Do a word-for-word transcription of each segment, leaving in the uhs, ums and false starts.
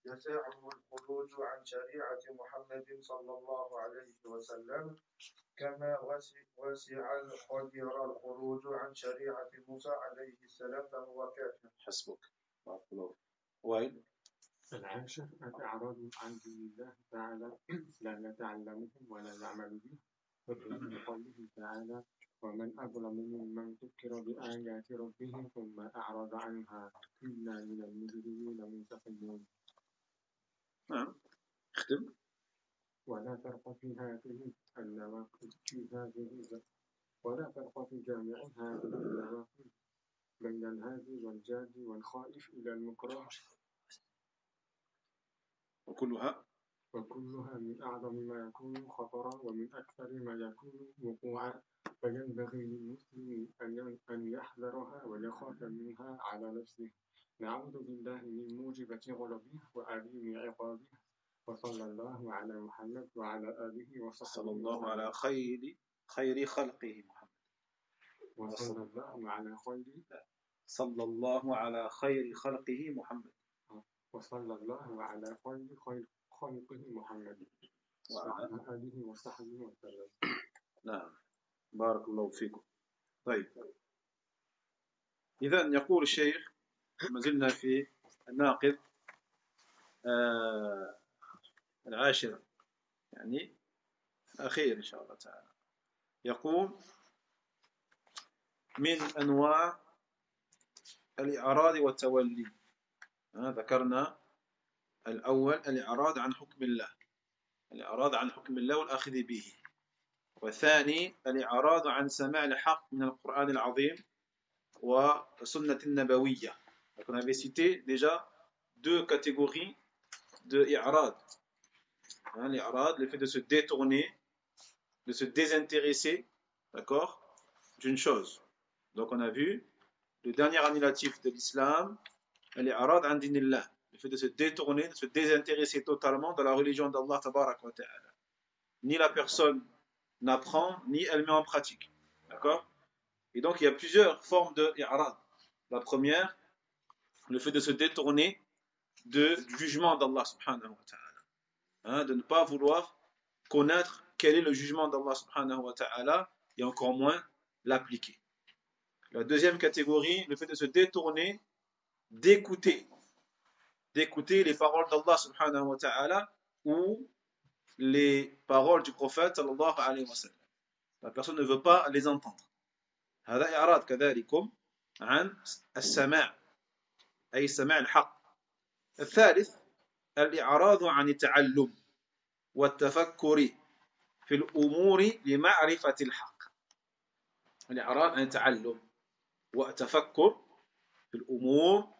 يسعهم الخروج عن شريعة محمد صلى الله عليه وسلم كما وسع الخير الخروج عن شريعة موسى عليه السلام فهو كافر. حسبك. بارك الله. وين؟ العاشر الإعراض عن دين الله تعالى لا يتعلمه ولا يعمل به وفي قوله تعالى ومن أظلم ممن ذكر بآيات ربه ثم أعرض عنها إنا من المجرمين منتقمون. نعم. اختم. ولا فرق في هذه النواقض في هذه ولا فرق في جامع هذه النواقض بين الهادي والجاد والخائف إلى المكره وكلها وكلها من أعظم ما يكون خطرا ومن أكثر ما يكون وقوعا فينبغي للمسلم أن يحذرها ويخاف منها على نفسه. نعوذ بالله من موجبة غضبه وأليم عقابه. وصلى الله على محمد وعلى آله وصحبه صلى الله على خير خير خلقه محمد. وصلى الله على خير صلى الله على خير خلقه محمد. وصلى الله على خير خير خلقه محمد وعلى آله وصحبه وسلم. نعم. بارك الله فيكم. طيب. إذن يقول الشيخ ما زلنا في الناقض آه العاشر يعني أخير إن شاء الله تعالى. يقول من أنواع الإعراض والتولي. ذكرنا الأول الإعراض عن حكم الله، الإعراض عن حكم الله والأخذ به. والثاني الإعراض عن سماع الحق من القرآن العظيم والسنة النبوية. Donc on avait cité déjà deux catégories de i'rad. Hein, l'i'rad, le fait de se détourner, de se désintéresser, d'accord, d'une chose. Donc on a vu le dernier annulatif de l'islam, l'i'rad an dinillah, le fait de se détourner, de se désintéresser totalement de la religion d'Allah tabarak wa ta'ala. Ni la personne n'apprend, ni elle met en pratique. D'accord? Et donc il y a plusieurs formes de i'rad. La première, le fait de se détourner de, du jugement d'Allah subhanahu wa ta'ala. Hein, de ne pas vouloir connaître quel est le jugement d'Allah subhanahu wa ta'ala et encore moins l'appliquer. La deuxième catégorie, le fait de se détourner d'écouter, d'écouter les paroles d'Allah subhanahu wa ta'ala ou les paroles du prophète sallallahu alayhi wa sallam. La personne ne veut pas les entendre. هذا إعراض كذلكم عن السماع أي سماع الحق. الثالث الإعراض عن التعلم والتفكر في الأمور لمعرفة الحق. الإعراض عن التعلم والتفكر في الأمور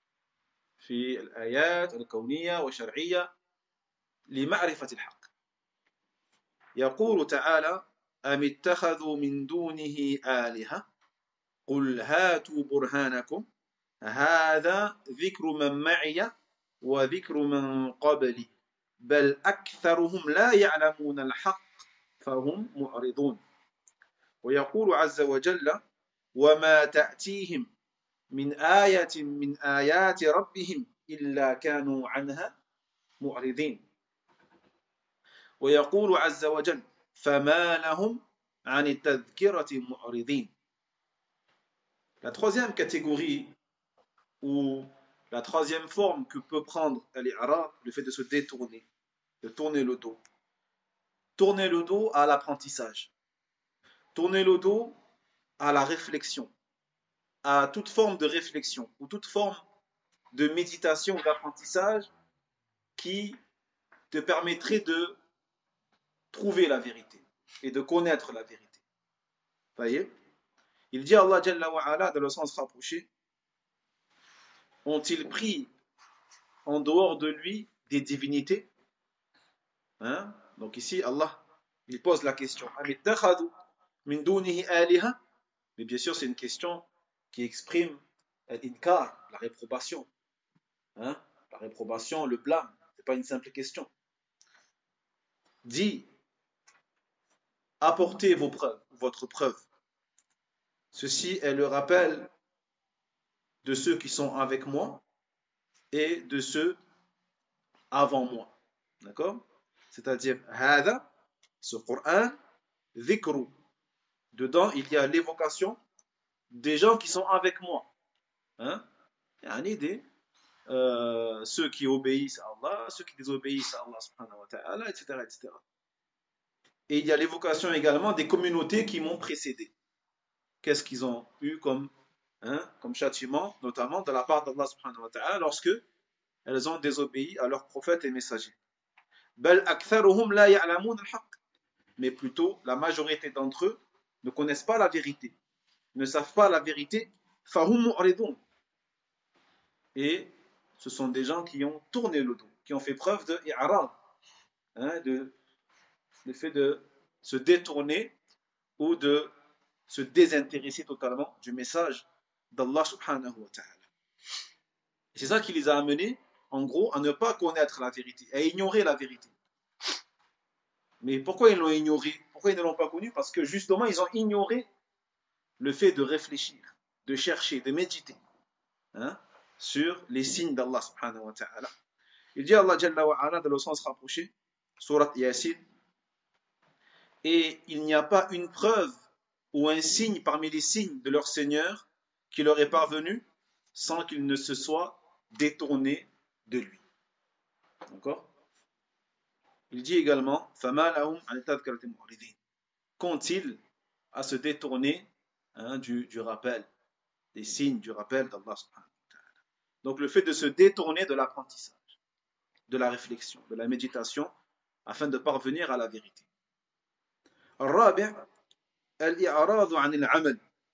في الآيات الكونية والشرعية لمعرفة الحق. يقول تعالى أم اتخذوا من دونه آلهة قل هاتوا برهانكم هذا ذكر من معي وذكر من قبلي بل أكثرهم لا يعلمون الحق فهم معرضون. ويقول عز وجل وما تأتيهم من آية من آيات ربهم إلا كانوا عنها معرضين. ويقول عز وجل فما لهم عن التذكرة معرضين. La troisième catégorie ou la troisième forme que peut prendre l'i'rad, le fait de se détourner, de tourner le dos. Tourner le dos à l'apprentissage. Tourner le dos à la réflexion, à toute forme de réflexion ou toute forme de méditation ou d'apprentissage qui te permettrait de trouver la vérité et de connaître la vérité. Vous voyez? Il dit Allah Jalla wa Ala dans le sens rapproché, ont-ils pris en dehors de lui des divinités? Hein? Donc ici Allah il pose la question amittakhadhu min dunihi aliha? Mais bien sûr c'est une question qui exprime l'inkar, la réprobation. Hein? La réprobation, le blâme, c'est pas une simple question. Dit apportez vos preuves, votre preuve. Ceci est le rappel de ceux qui sont avec moi et de ceux avant moi. D'accord? C'est-à-dire, hada, ce Coran, dhikru. Dedans, il y a l'évocation des gens qui sont avec moi. Hein? Yani des, euh, ceux qui obéissent à Allah, ceux qui désobéissent à Allah subhanahu wa ta'ala, et cetera, et cetera. Et il y a l'évocation également des communautés qui m'ont précédé. Qu'est-ce qu'ils ont eu comme, hein, comme châtiment, notamment de la part d'Allah subhanahu wa ta'ala, lorsque elles ont désobéi à leurs prophètes et messagers. Bal aktharuhum la ya'lamun al-haqq. Mais plutôt, la majorité d'entre eux ne connaissent pas la vérité, ne savent pas la vérité. Fahum mu'ridun. Et ce sont des gens qui ont tourné le dos, qui ont fait preuve de i'rad, hein, de le fait de se détourner ou de se désintéresser totalement du message d'Allah subhanahu wa ta'ala. C'est ça qui les a amenés, en gros, à ne pas connaître la vérité, à ignorer la vérité. Mais pourquoi ils l'ont ignoré? Pourquoi ils ne l'ont pas connu? Parce que justement, ils ont ignoré le fait de réfléchir, de chercher, de méditer, hein, sur les signes d'Allah subhanahu wa ta'ala. Il dit Allah Jalla wa Ala dans le sens rapproché, sourate Yasin, et il n'y a pas une preuve ou un signe parmi les signes de leur Seigneur qui leur est parvenu sans qu'il ne se soit détourné de lui. D'accord? Il dit également فَمَا لَهُمْ عَنِ التَّذْكِرَةِ مُعْرِضِينَ. Qu'ont-ils à se détourner, hein, du, du rappel, des signes du rappel d'Allah subhanahu wa ta'ala. Donc le fait de se détourner de l'apprentissage, de la réflexion, de la méditation, afin de parvenir à la vérité. الرابع الإعراض عن العمل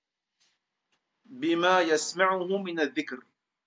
بما يسمعه من الذكر.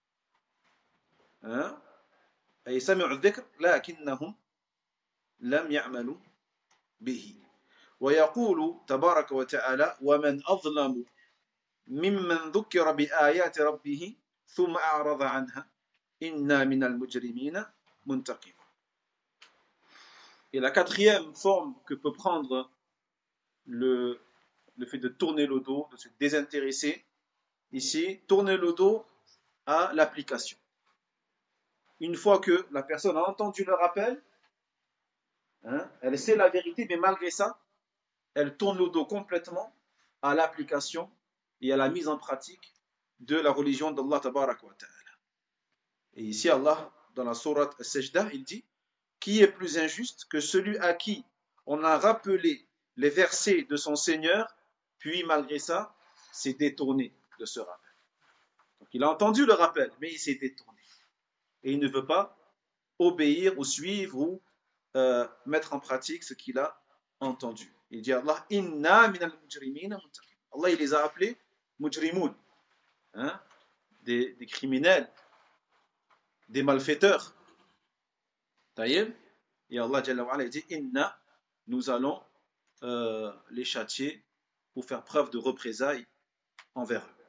أي سمعوا الذكر لكنهم لم يعملوا به. ويقول تبارك وتعالى ومن أظلم ممن ذكر بآيات ربه ثم أعرض عنها إنا من المجرمين منتقمون. Et la quatrième forme que peut prendre le, le fait de tourner le dos, de se désintéresser, ici, tourner le dos à l'application. Une fois que la personne a entendu le rappel, hein, elle sait la vérité, mais malgré ça, elle tourne le dos complètement à l'application et à la mise en pratique de la religion d'Allah tabaraka wa ta'ala. Et ici, Allah, dans la sourate As-Sajda, il dit: qui est plus injuste que celui à qui on a rappelé les versets de son Seigneur, puis malgré ça, s'est détourné de ce rappel. Donc il a entendu le rappel, mais il s'est détourné. Et il ne veut pas obéir ou suivre ou euh, mettre en pratique ce qu'il a entendu. Il dit Allah, inna minal mujrimina muntaqim. Allah, il les a appelés mujrimoun, hein, des, des criminels, des malfaiteurs. Taïeb. Et Allah Jalla wa Ala, il dit inna, nous allons euh, les châtier ou faire preuve de représailles envers eux.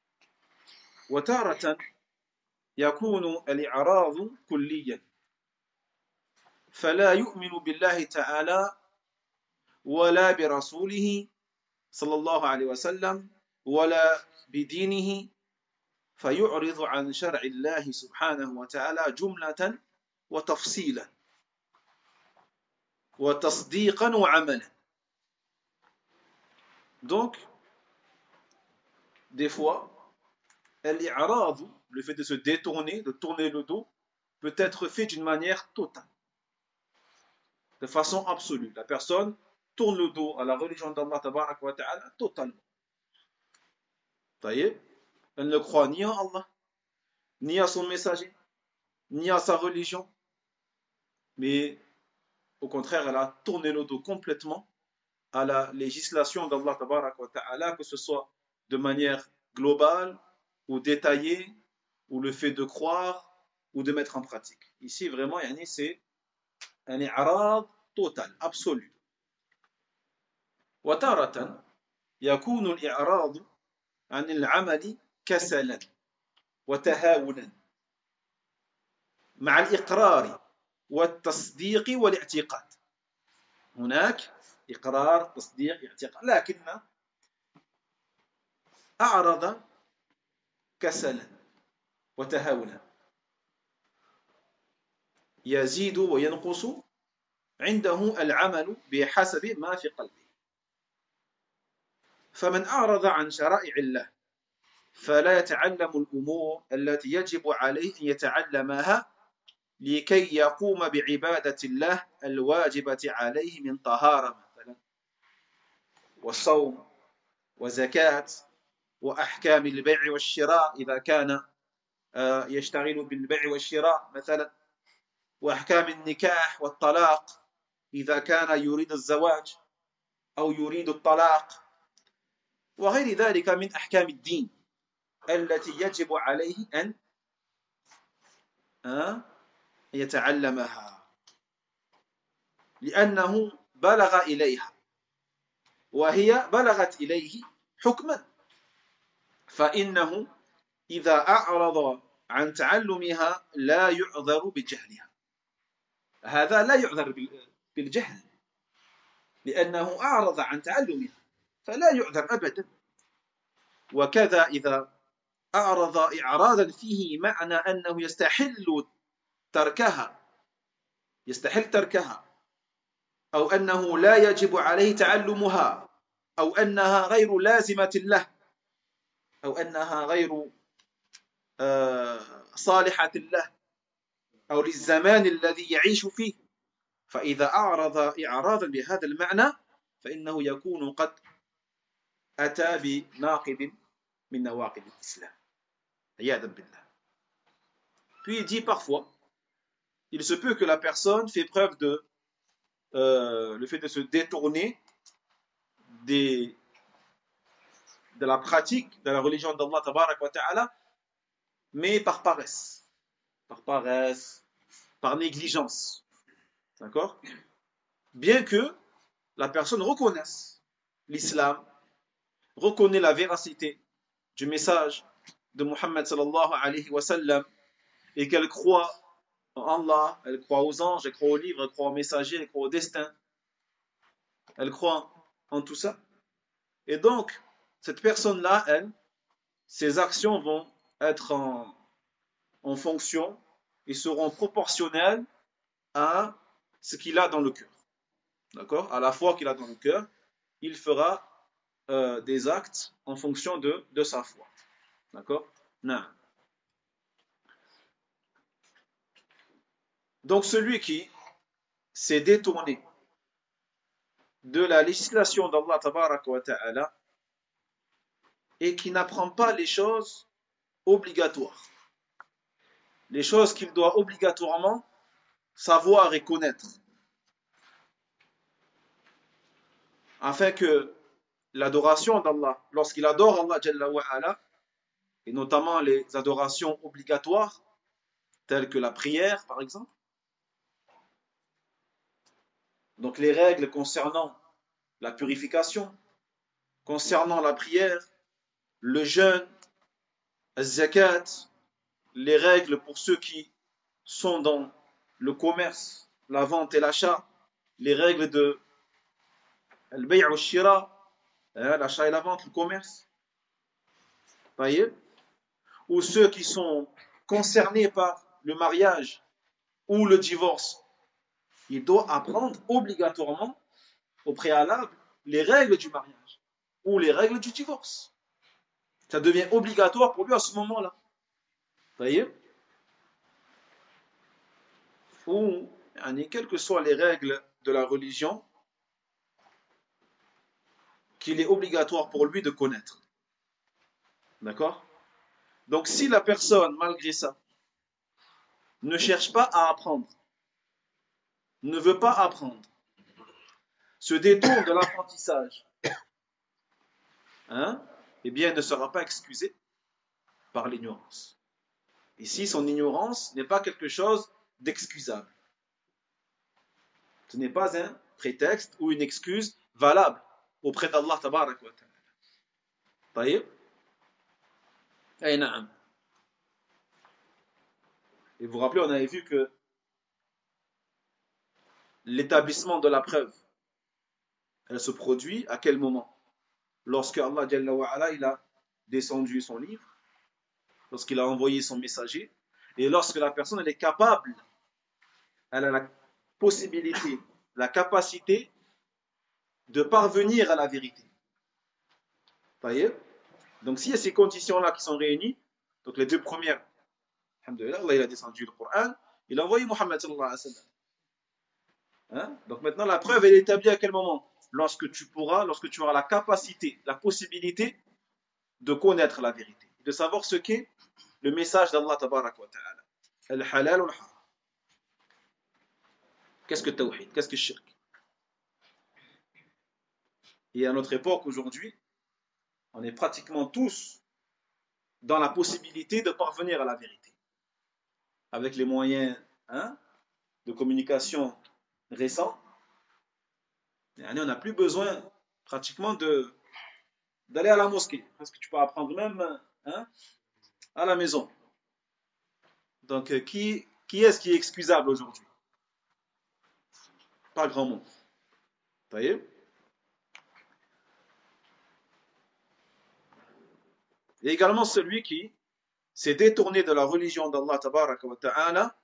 وتارة يكون الإعراض كليا فلا يؤمن بالله تعالى ولا برسوله صلى الله عليه وسلم ولا بدينه فيعرض عن شرع الله سبحانه وتعالى جملة وتفصيلا وتصديقا وعملا. Donc, des fois, al-i'rad, le fait de se détourner, de tourner le dos, peut être fait d'une manière totale, de façon absolue. La personne tourne le dos à la religion d'Allah tabaraka wa ta'ala totalement. Taïeb, elle ne croit ni en Allah, ni à son messager, ni à sa religion, mais au contraire, elle a tourné le dos complètement à la législation d'Allah tabaraka wa ta'ala, que ce soit de manière globale ou détaillée, ou le fait de croire ou de mettre en pratique. Ici, vraiment, yani, c'est un i'rad total, absolu. وتارة يكون الإعراض عن العمل كسلا وتهاونا مع الإقرار والتصديق والاعتقاد. هناك إقرار، تصديق، اعتقاد، لكن أعرض كسلا وتهاونا. يزيد وينقص عنده العمل بحسب ما في قلبه. فمن أعرض عن شرائع الله فلا يتعلم الأمور التي يجب عليه أن يتعلمها لكي يقوم بعبادة الله الواجبة عليه من طهارة مثلا والصوم وزكاة وأحكام البيع والشراء إذا كان يشتغل بالبيع والشراء مثلا، وأحكام النكاح والطلاق إذا كان يريد الزواج أو يريد الطلاق، وغير ذلك من أحكام الدين التي يجب عليه أن يتعلمها لأنه بلغ إليها وهي بلغت إليه حكما، فإنه إذا أعرض عن تعلمها لا يعذر بجهلها. هذا لا يعذر بالجهل لأنه أعرض عن تعلمها فلا يعذر أبدا. وكذا إذا أعرض إعراضا فيه معنى أنه يستحل تركها يستحل تركها أو أنه لا يجب عليه تعلمها أو أنها غير لازمة له أو أنها غير صالحة له أو للزمان الذي يعيش فيه، فإذا أعرض إعراضا بهذا المعنى فإنه يكون قد أتى بناقض من نواقض الإسلام عياذا بالله. Puis il dit parfois, il se peut que la personne fait preuve de euh, le fait de se détourner des, de la pratique de la religion d'Allah tabarak wa ta'ala, mais par paresse, par paresse, par négligence. D'accord? Bien que la personne reconnaisse l'islam, reconnaît la véracité du message de Muhammad sallallahu alayhi wa sallam et qu'elle croit en Allah, elle croit aux anges, elle croit aux livres, elle croit aux messagers, elle croit au destin, elle croit en tout ça. Et donc, cette personne-là, elle, ses actions vont être en, en fonction et seront proportionnelles à ce qu'il a dans le cœur. D'accord? À la foi qu'il a dans le cœur, il fera euh, des actes en fonction de, de sa foi. D'accord? Non. Donc celui qui s'est détourné de la législation d'Allah tabaraka wa ta'ala et qui n'apprend pas les choses obligatoires, les choses qu'il doit obligatoirement savoir et connaître, afin que l'adoration d'Allah, lorsqu'il adore Allah Jalla wa Ala, et notamment les adorations obligatoires, telles que la prière par exemple, donc les règles concernant la purification, concernant la prière, le jeûne, le zakat, les règles pour ceux qui sont dans le commerce, la vente et l'achat, les règles de al-bay' wa shira, l'achat et la vente, le commerce, voyez, ou ceux qui sont concernés par le mariage ou le divorce, il doit apprendre obligatoirement au préalable les règles du mariage ou les règles du divorce. Ça devient obligatoire pour lui à ce moment-là. Vous voyez? Ou, quelles que soient les règles de la religion, qu'il est obligatoire pour lui de connaître. D'accord? Donc si la personne, malgré ça, ne cherche pas à apprendre, ne veut pas apprendre, se détourne de l'apprentissage, hein, eh bien, il ne sera pas excusé par l'ignorance. Ici, son ignorance n'est pas quelque chose d'excusable. Ce n'est pas un prétexte ou une excuse valable auprès d'Allah tabarak wa ta'ala. Taïb? Eh, na'am. Et vous vous rappelez, on avait vu que l'établissement de la preuve, elle se produit à quel moment? Lorsque Allah Jalla wa Ala, il a descendu son livre, lorsqu'il a envoyé son messager, et lorsque la personne elle est capable elle a la possibilité, la capacité de parvenir à la vérité. Vous voyez? Donc s'il y a ces conditions-là qui sont réunies, donc les deux premières, alhamdoulilah, Allah il a descendu le Coran, il a envoyé Mohammed sallallahu alayhi wa sallam. Hein? Donc maintenant la preuve elle est établie à quel moment? Lorsque tu pourras, lorsque tu auras la capacité, la possibilité de connaître la vérité, de savoir ce qu'est le message d'Allah tabarak wa ta'ala. Al-halal ou al-haram. Qu'est-ce que tawhid? Qu'est-ce que shirk? Et à notre époque aujourd'hui, on est pratiquement tous dans la possibilité de parvenir à la vérité. Avec les moyens hein, de communication récents, on n'a plus besoin pratiquement de, d'aller à la mosquée. Parce que tu peux apprendre même hein, à la maison. Donc, qui, qui est-ce qui est excusable aujourd'hui? Pas grand monde. Vous voyez? Et également celui qui s'est détourné de la religion d'Allah tabaraka wa ta'ala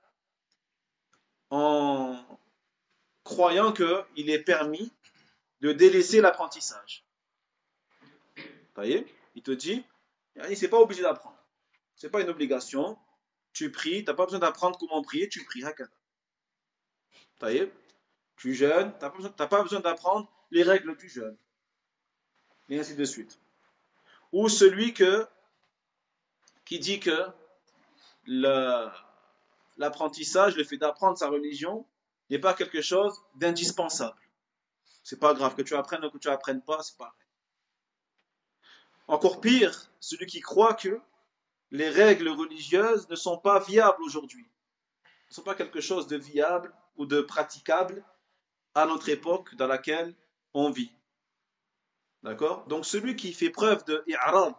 en croyant qu'il est permis de délaisser l'apprentissage. Vous voyez? Il te dit, c'est pas obligé d'apprendre. C'est pas une obligation. Tu pries, tu n'as pas besoin d'apprendre comment prier, tu pries. Vous voyez? Tu jeûnes, tu n'as pas besoin d'apprendre les règles du jeûne. Et ainsi de suite. Ou celui que, qui dit que le, l'apprentissage, le fait d'apprendre sa religion, n'est pas quelque chose d'indispensable. C'est pas grave que tu apprennes ou que tu apprennes pas, c'est pareil. Encore pire, celui qui croit que les règles religieuses ne sont pas viables aujourd'hui. Ne sont pas quelque chose de viable ou de praticable à notre époque dans laquelle on vit. D'accord? Donc celui qui fait preuve de i'rad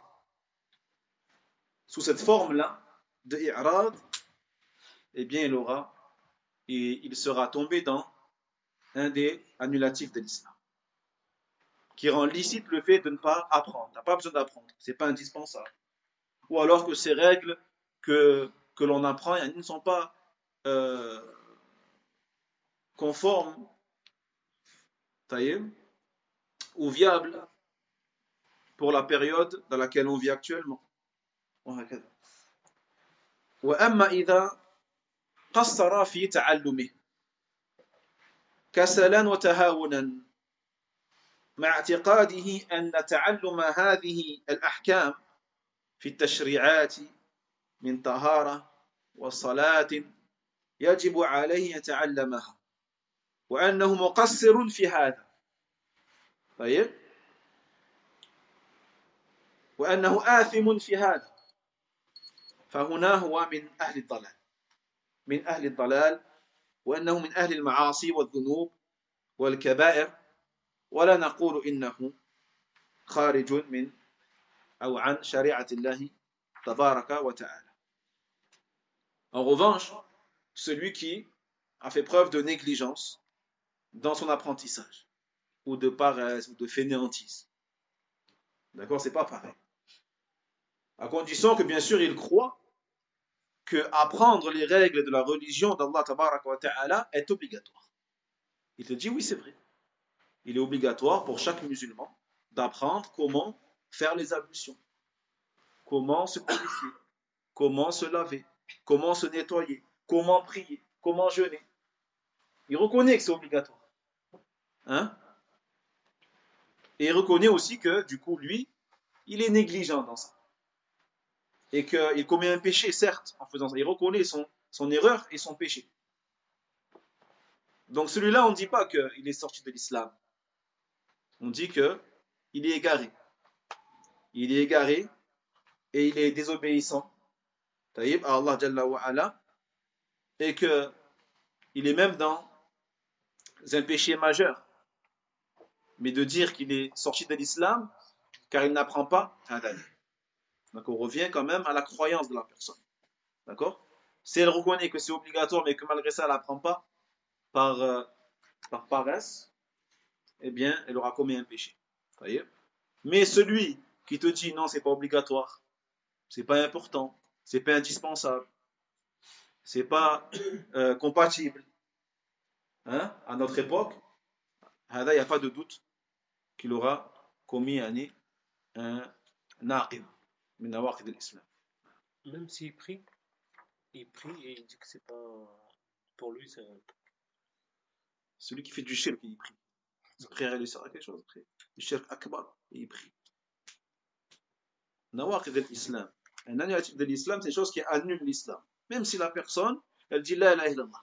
sous cette forme-là de i'rad, eh bien il aura et il sera tombé dans un des annulatifs de l'islam qui rend licite le fait de ne pas apprendre. Tu n'as pas besoin d'apprendre, c'est pas indispensable. Ou alors que ces règles que, que l'on apprend elles ne sont pas euh, conformes ou viables pour la période dans laquelle on vit actuellement. وأما إذا قصر في تعلمه كسلا وتهاونا مع اعتقاده أن تعلم هذه الأحكام في التشريعات من طهارة وصلاة يجب عليه يتعلمها وأنه مقصر في هذا طيب وأنه آثم في هذا فهنا هو من أهل الضلال من أهل الضلال وأنه من أهل المعاصي والذنوب والكبائر ولا نقول إنه خارج من أو عن شريعة الله تبارك وتعالى. En revanche, celui qui a fait preuve de négligence dans son apprentissage ou de paresse ou de fainéantise, d'accord, c'est pas pareil. À condition que bien sûr il croit que apprendre les règles de la religion d'Allah tabaraka wa ta'ala est obligatoire. Il te dit oui, c'est vrai. Il est obligatoire pour chaque musulman d'apprendre comment faire les ablutions, comment se purifier, comment se laver, comment se nettoyer, comment prier, comment jeûner. Il reconnaît que c'est obligatoire. Hein? Et il reconnaît aussi que, du coup, lui, il est négligent dans ça. Et qu'il commet un péché, certes, en faisant ça. Il reconnaît son, son erreur et son péché. Donc celui-là, on ne dit pas qu'il est sorti de l'islam. On dit qu'il est égaré. Il est égaré et il est désobéissant à Allah Jalla wa Ala, et qu'il est même dans un péché majeur. Mais de dire qu'il est sorti de l'islam car il n'apprend pas, donc on revient quand même à la croyance de la personne. D'accord? Si elle reconnaît que c'est obligatoire mais que malgré ça elle n'apprend pas par, euh, par paresse, eh bien elle aura commis un péché. Voyez? Mais celui qui te dit non, c'est pas obligatoire, c'est pas important, c'est pas indispensable, c'est pas euh, compatible hein, à notre époque, il n'y a pas de doute qu'il aura commis yani, un naqid min nawaqid al-islam. Même s'il prie, il prie et il dit que c'est pas. Pour lui, c'est. Celui qui fait du shirk, il prie. Sa prière, elle sert à quelque chose après. Du shirk akbar, et il prie. Nawaqid al-islam. Un annulatif de l'islam, c'est une chose qui annule l'islam. Même si la personne, elle dit la ilaha illallah.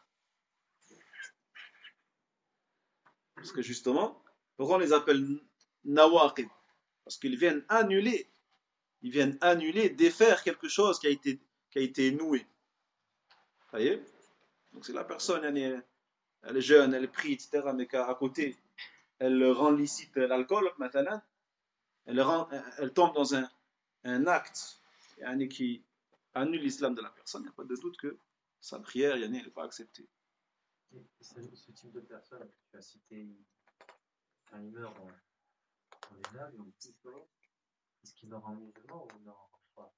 Parce que justement, pourquoi on les appelle nawaqid? Parce qu'ils viennent annuler, ils viennent annuler, défaire quelque chose qui a été, qui a été noué. Vous voyez? Donc si la personne, elle est, elle est jeune, elle prie, et cetera, mais qu'à côté, elle rend licite l'alcool, maintenant, elle, rend, elle tombe dans un, un acte yani, qui annule l'islam de la personne, il n'y a pas de doute que sa prière yani, n'est pas acceptée. Et ce, ce type de personne que tu as cité, quand il meurt en, en général, ou plutôt, est-ce qu'il meurt en musulman ou non en foi?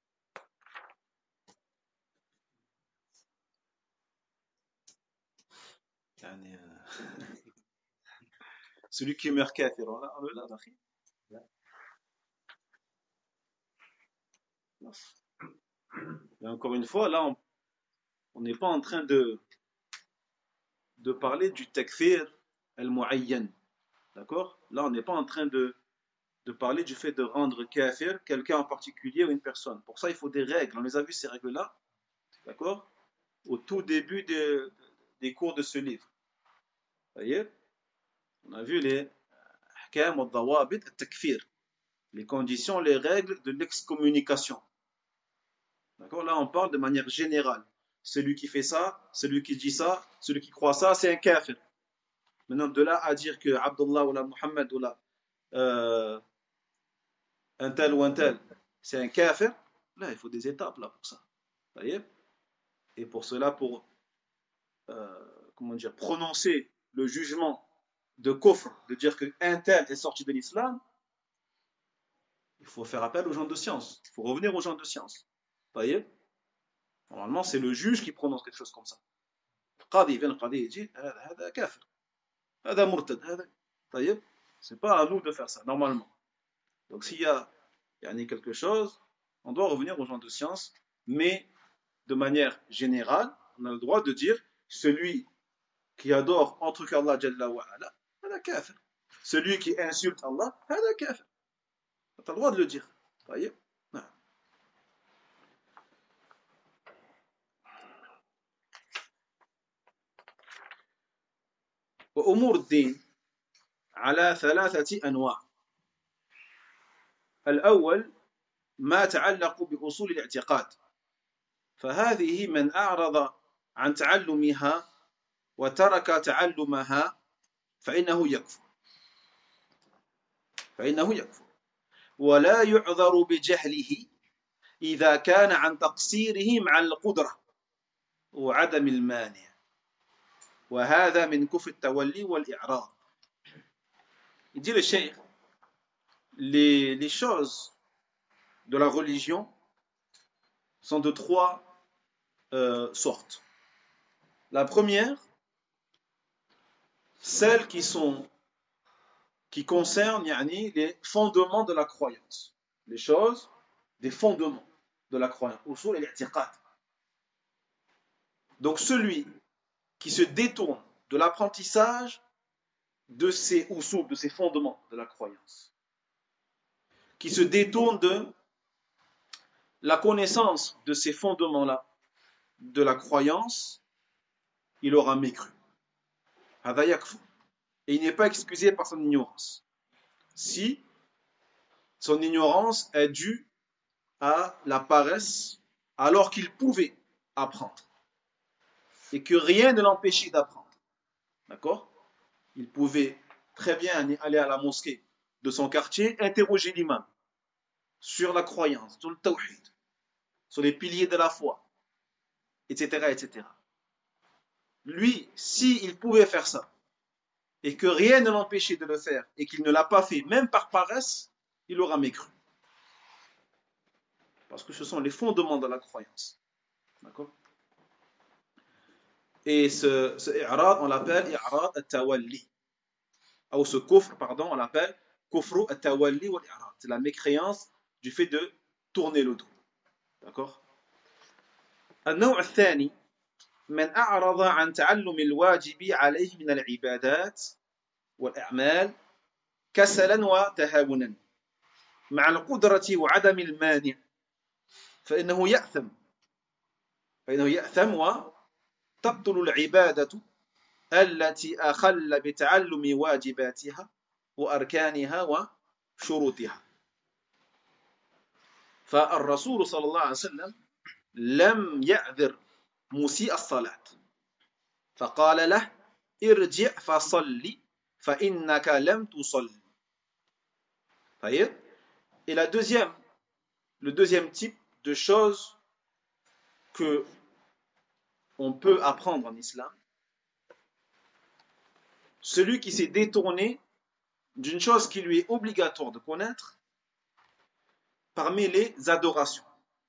Yani, euh... celui qui meurt kafir, on l'a, on l'a, d'achi. Et encore une fois, là, on n'est pas en train de, de parler du takfir al-mu'ayyan. D'accord? Là, on n'est pas en train de, de parler du fait de rendre kafir quelqu'un en particulier ou une personne. Pour ça, il faut des règles. On les a vues, ces règles-là. D'accord? Au tout début de, des cours de ce livre. Vous voyez? On a vu les ahkam al-dawabit al-takfir. Les conditions, les règles de l'excommunication. D'accord? Là, on parle de manière générale. Celui qui fait ça, celui qui dit ça, celui qui croit ça, c'est un kafir. Maintenant, de là à dire que Abdullah ou la Muhammad ou la euh, un tel ou un tel, c'est un kafir, là, il faut des étapes là pour ça. Vous voyez? Et pour cela, pour euh, comment dire, prononcer le jugement de kufr, de dire qu'un tel est sorti de l'islam, il faut faire appel aux gens de science. Il faut revenir aux gens de science. Vous voyez? Normalement, c'est le juge qui prononce quelque chose comme ça. Le qadi vient, le qadi dit, هذا كافر, هذا مرتد, هذا. Vous voyez? C'est pas à nous de faire ça, normalement. Donc, s'il y a, il y a quelque chose, on doit revenir aux gens de science, mais de manière générale, on a le droit de dire, celui qui adore autre qu'Allah Jalla wa Ala, هذا كافر. Celui qui insulte Allah, هذا كافر. Tu as le droit de le dire. Vous voyez? Non. وأمور الدين على ثلاثة أنواع. الأول ما تعلق بأصول الاعتقاد، فهذه من أعرض عن تعلمها وترك تعلمها فإنه يكفر فإنه يكفر ولا يعذر بجهله إذا كان عن تقصيره مع القدرة وعدم المانع، وهذا من كفر التولي والإعراض. Il dit le cheikh, les, les choses de la religion sont de trois euh, sortes. La première, celles qui sont qui concernent yani, les fondements de la croyance, les choses des fondements de la croyance, usul et l'i'tiqad. Donc celui qui se détourne de l'apprentissage de ces usul, de ces fondements de la croyance, qui se détourne de la connaissance de ces fondements-là de la croyance, il aura mécru. Et il n'est pas excusé par son ignorance. Si son ignorance est due à la paresse, alors qu'il pouvait apprendre. Et que rien ne l'empêchait d'apprendre. D'accord? Il pouvait très bien aller à la mosquée de son quartier, interroger l'imam sur la croyance, sur le tawhid, sur les piliers de la foi, et cetera, et cetera. Lui, s'il pouvait faire ça, et que rien ne l'empêchait de le faire, et qu'il ne l'a pas fait, même par paresse, il aura mécru. Parce que ce sont les fondements de la croyance. D'accord? Et ce, ce i'rad, on l'appelle i'rad at-tawalli. Ou ce kufr, pardon, on l'appelle kufru at-tawalli wal i'rad. C'est la mécréance du fait de tourner le dos. D'accord? النوع الثاني من أعرض عن تعلم الواجب عليه من العبادات والأعمال كسلا وتهاونا مع القدرة وعدم المانع فإنه يأثم فإنه يأثم وتبطل العبادة التي أخل بتعلم واجباتها وأركانها وشروطها. فالرسول صلى الله عليه وسلم لم يعذر مسيء الصلاة فقال له ارجع فصلي فإنك لم تصلي. voyez? Et la deuxième, le deuxième type de choses que on peut apprendre en islam, celui qui s'est détourné d'une chose qui lui est obligatoire de connaître parmi les adorations,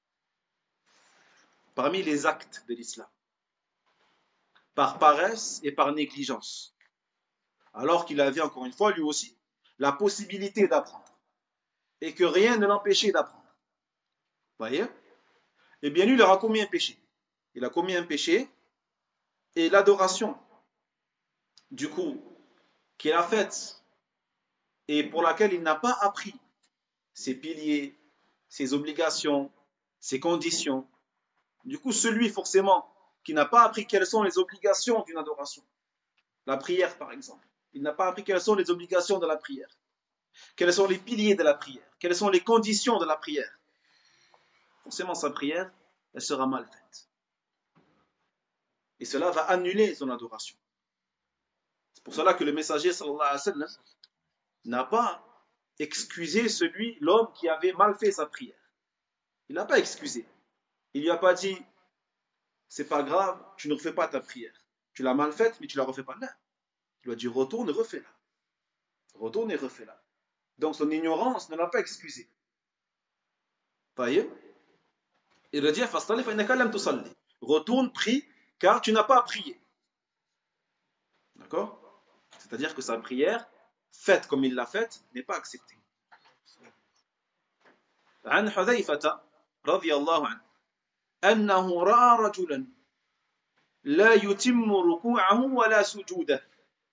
parmi les actes de l'islam, par paresse et par négligence, alors qu'il avait encore une fois lui aussi la possibilité d'apprendre et que rien ne l'empêchait d'apprendre. Voyez? Eh bien lui il aura commis un péché. Il a commis un péché et l'adoration du coup qu'il a faite et pour laquelle il n'a pas appris ses piliers, ses obligations, ses conditions. Du coup, celui forcément qui n'a pas appris quelles sont les obligations d'une adoration, la prière par exemple, il n'a pas appris quelles sont les obligations de la prière, quels sont les piliers de la prière, quelles sont les conditions de la prière, forcément sa prière, elle sera mal faite. Et cela va annuler son adoration. C'est pour cela que le messager sallallahu alayhi wa sallam n'a pas excusé celui, l'homme qui avait mal fait sa prière. Il n'a pas excusé. Il lui a pas dit, c'est pas grave, tu ne refais pas ta prière. Tu l'as mal faite, mais tu la refais pas là. Il lui a dit, retourne et refais-la. Retourne et refais-la. Donc son ignorance ne l'a pas excusé. Voyez? Il lui a dit, retourne, prie, car tu n'as pas prié. D'accord? C'est-à-dire que sa prière, faite comme il l'a faite, n'est pas acceptée. عن حذيفة رضي الله عنه أنه رأى رجلا لا يتم ركوعه ولا سجوده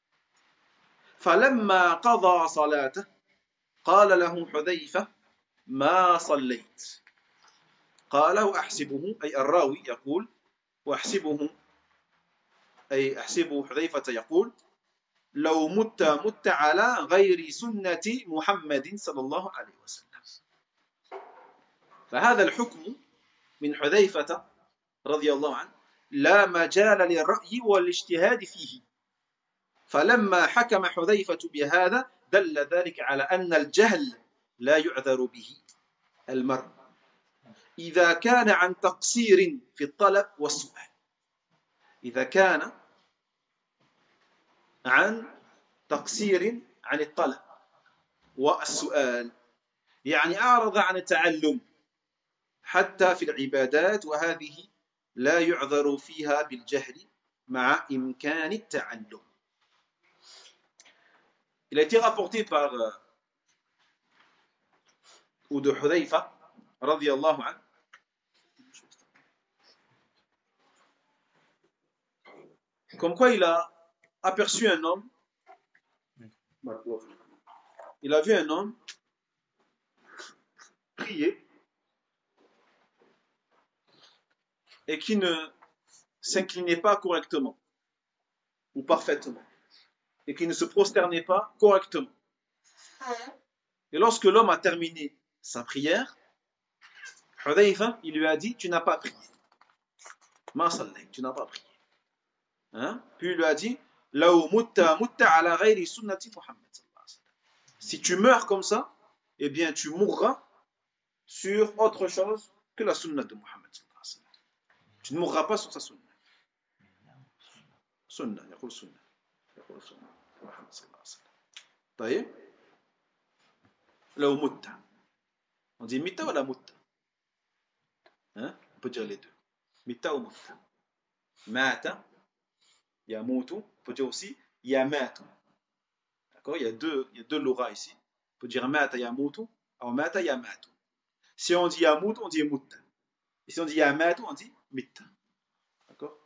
فلما قضى صلاته قال له حذيفة ما صليت قال وأحسبه أي الراوي يقول وأحسبه أي أحسب حذيفة يقول لو مت مت على غير سنة محمد صلى الله عليه وسلم. فهذا الحكم من حذيفة رضي الله عنه لا مجال للرأي والاجتهاد فيه. فلما حكم حذيفة بهذا دل ذلك على أن الجهل لا يعذر به المرء إذا كان عن تقصير في الطلب والسؤال. إذا كان عن تقصير عن الطلب والسؤال يعني أعرض عن التعلم حتى في العبادات وهذه لا يعذر فيها بالجهل مع إمكان التعلم. Il a été rapporté par euh, ou de Hudhayfa radiyallahu anhu comme quoi il a aperçu un homme, il a vu un homme prier et qui ne s'inclinait pas correctement ou parfaitement et qui ne se prosternait pas correctement. Et lorsque l'homme a terminé sa prière, Hudhayfa, il lui a dit, tu n'as pas prié. Ma sallayt, tu n'as pas prié. Hein? Puis il lui a dit, Law mutta mutta ala ghayri sunnati Muhammad. Si tu meurs comme ça, eh bien tu mourras sur autre chose que la sunna de Muhammad. Tu ne mourras pas sur sa sunna. Sunna, yaqul sunna. Yaqul sunna. Muhammad sallallahu alayhi wa sallam. Taïe? Law mutta. On dit mita ou la mutta? Hein? On peut dire les deux. Mita ou mutta. Mata Yamutu. On peut dire aussi Yamatu. D'accord? Il y a deux, il y a deux loras ici. On peut dire Mata Yamutu ou Mata Yamatu. Si on dit Yamutu, on dit Mutta. Et si on dit Yamatu, on dit Mitta. D'accord?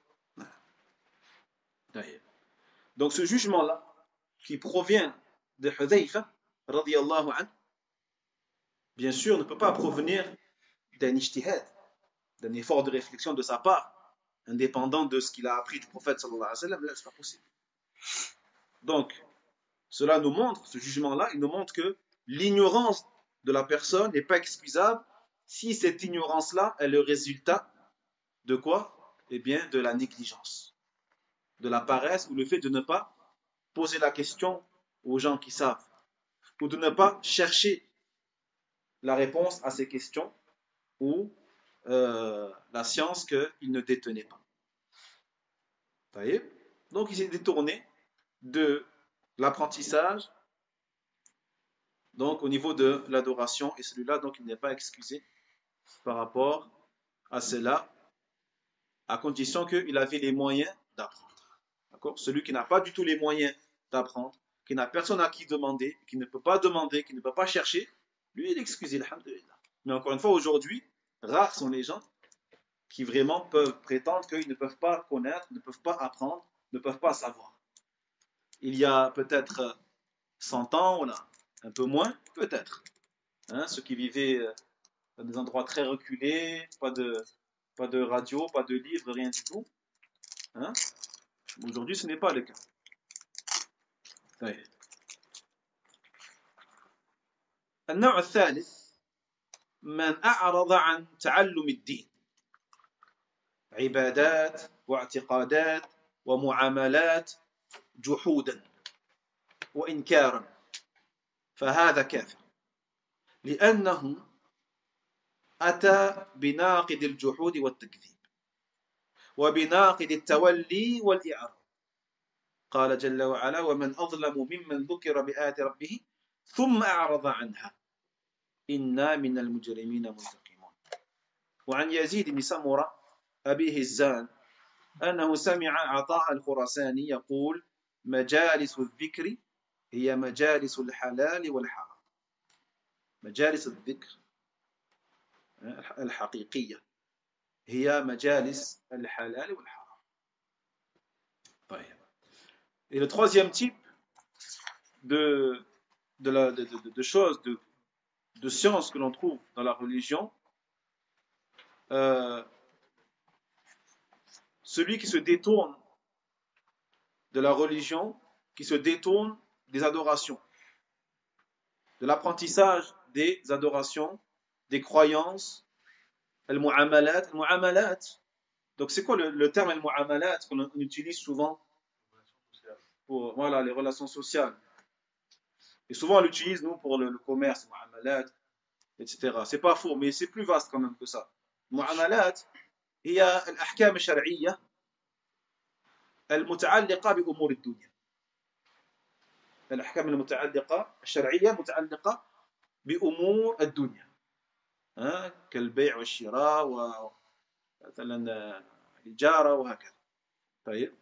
Donc ce jugement-là, qui provient de Hudhayfa, radiyallahu anhu, bien sûr, ne peut pas provenir d'un ijtihad, d'un effort de réflexion de sa part, indépendant de ce qu'il a appris du prophète sallallahu alayhi wa sallam. Là, c'est pas possible. Donc, cela nous montre, ce jugement-là, il nous montre que l'ignorance de la personne n'est pas excusable si cette ignorance-là est le résultat de quoi? Eh bien, de la négligence, de la paresse ou le fait de ne pas poser la question aux gens qui savent, ou de ne pas chercher la réponse à ces questions ou euh, la science qu'il ne détenait pas. Vous voyez? Donc il s'est détourné de l'apprentissage, donc au niveau de l'adoration, et celui-là, donc il n'est pas excusé par rapport à cela, à condition qu'il avait les moyens d'apprendre. D'accord? Celui qui n'a pas du tout les moyens d'apprendre, qui n'a personne à qui demander, qui ne peut pas demander, qui ne peut pas chercher, lui il est excusé, alhamdulillah. Mais encore une fois, aujourd'hui, rares sont les gens qui vraiment peuvent prétendre qu'ils ne peuvent pas connaître, ne peuvent pas apprendre, ne peuvent pas savoir. Il y a peut-être cent ans, on a un peu moins, peut-être. Hein, ceux qui vivaient dans des endroits très reculés, pas de, pas de radio, pas de livres, rien du tout. Hein? Aujourd'hui, ce n'est pas le cas. طيب. النوع الثالث من أعرض عن تعلم الدين عبادات واعتقادات ومعاملات جحودا وإنكارا فهذا كافر لأنه أتى بناقض الجحود والتكذيب وبناقض التولي والإعراض قال جل وعلا ومن أظلم ممن ذكر بآيات ربه ثم أعرض عنها إنا من المجرمين منتقمون. وعن يزيد بن سمرة أبي هزان أنه سمع عطاء الخراساني يقول مجالس الذكر هي مجالس الحلال والحرام. مجالس الذكر الحقيقية هي مجالس الحلال والحرام. طيب. Et le troisième type de, de, la, de, de, de choses, de, de sciences que l'on trouve dans la religion, euh, celui qui se détourne de la religion, qui se détourne des adorations, de l'apprentissage des adorations, des croyances, al-mu'amalat, al-mu'amalat. Donc c'est quoi le, le terme al-mu'amalat qu'on utilise souvent pour voilà, les relations sociales? Et souvent on l'utilise nous pour le, le commerce, mu'amalat, et cetera. C'est pas faux, mais c'est plus vaste quand même que ça. Mu'amalat, il y a l'ahkam shar'iyya المتعلقة بأمور الدنيا. الأحكام المتعلقة الشرعية متعلقة بأمور الدنيا. كالبيع والشراء ومثلا الإجارة وهكذا. طيب.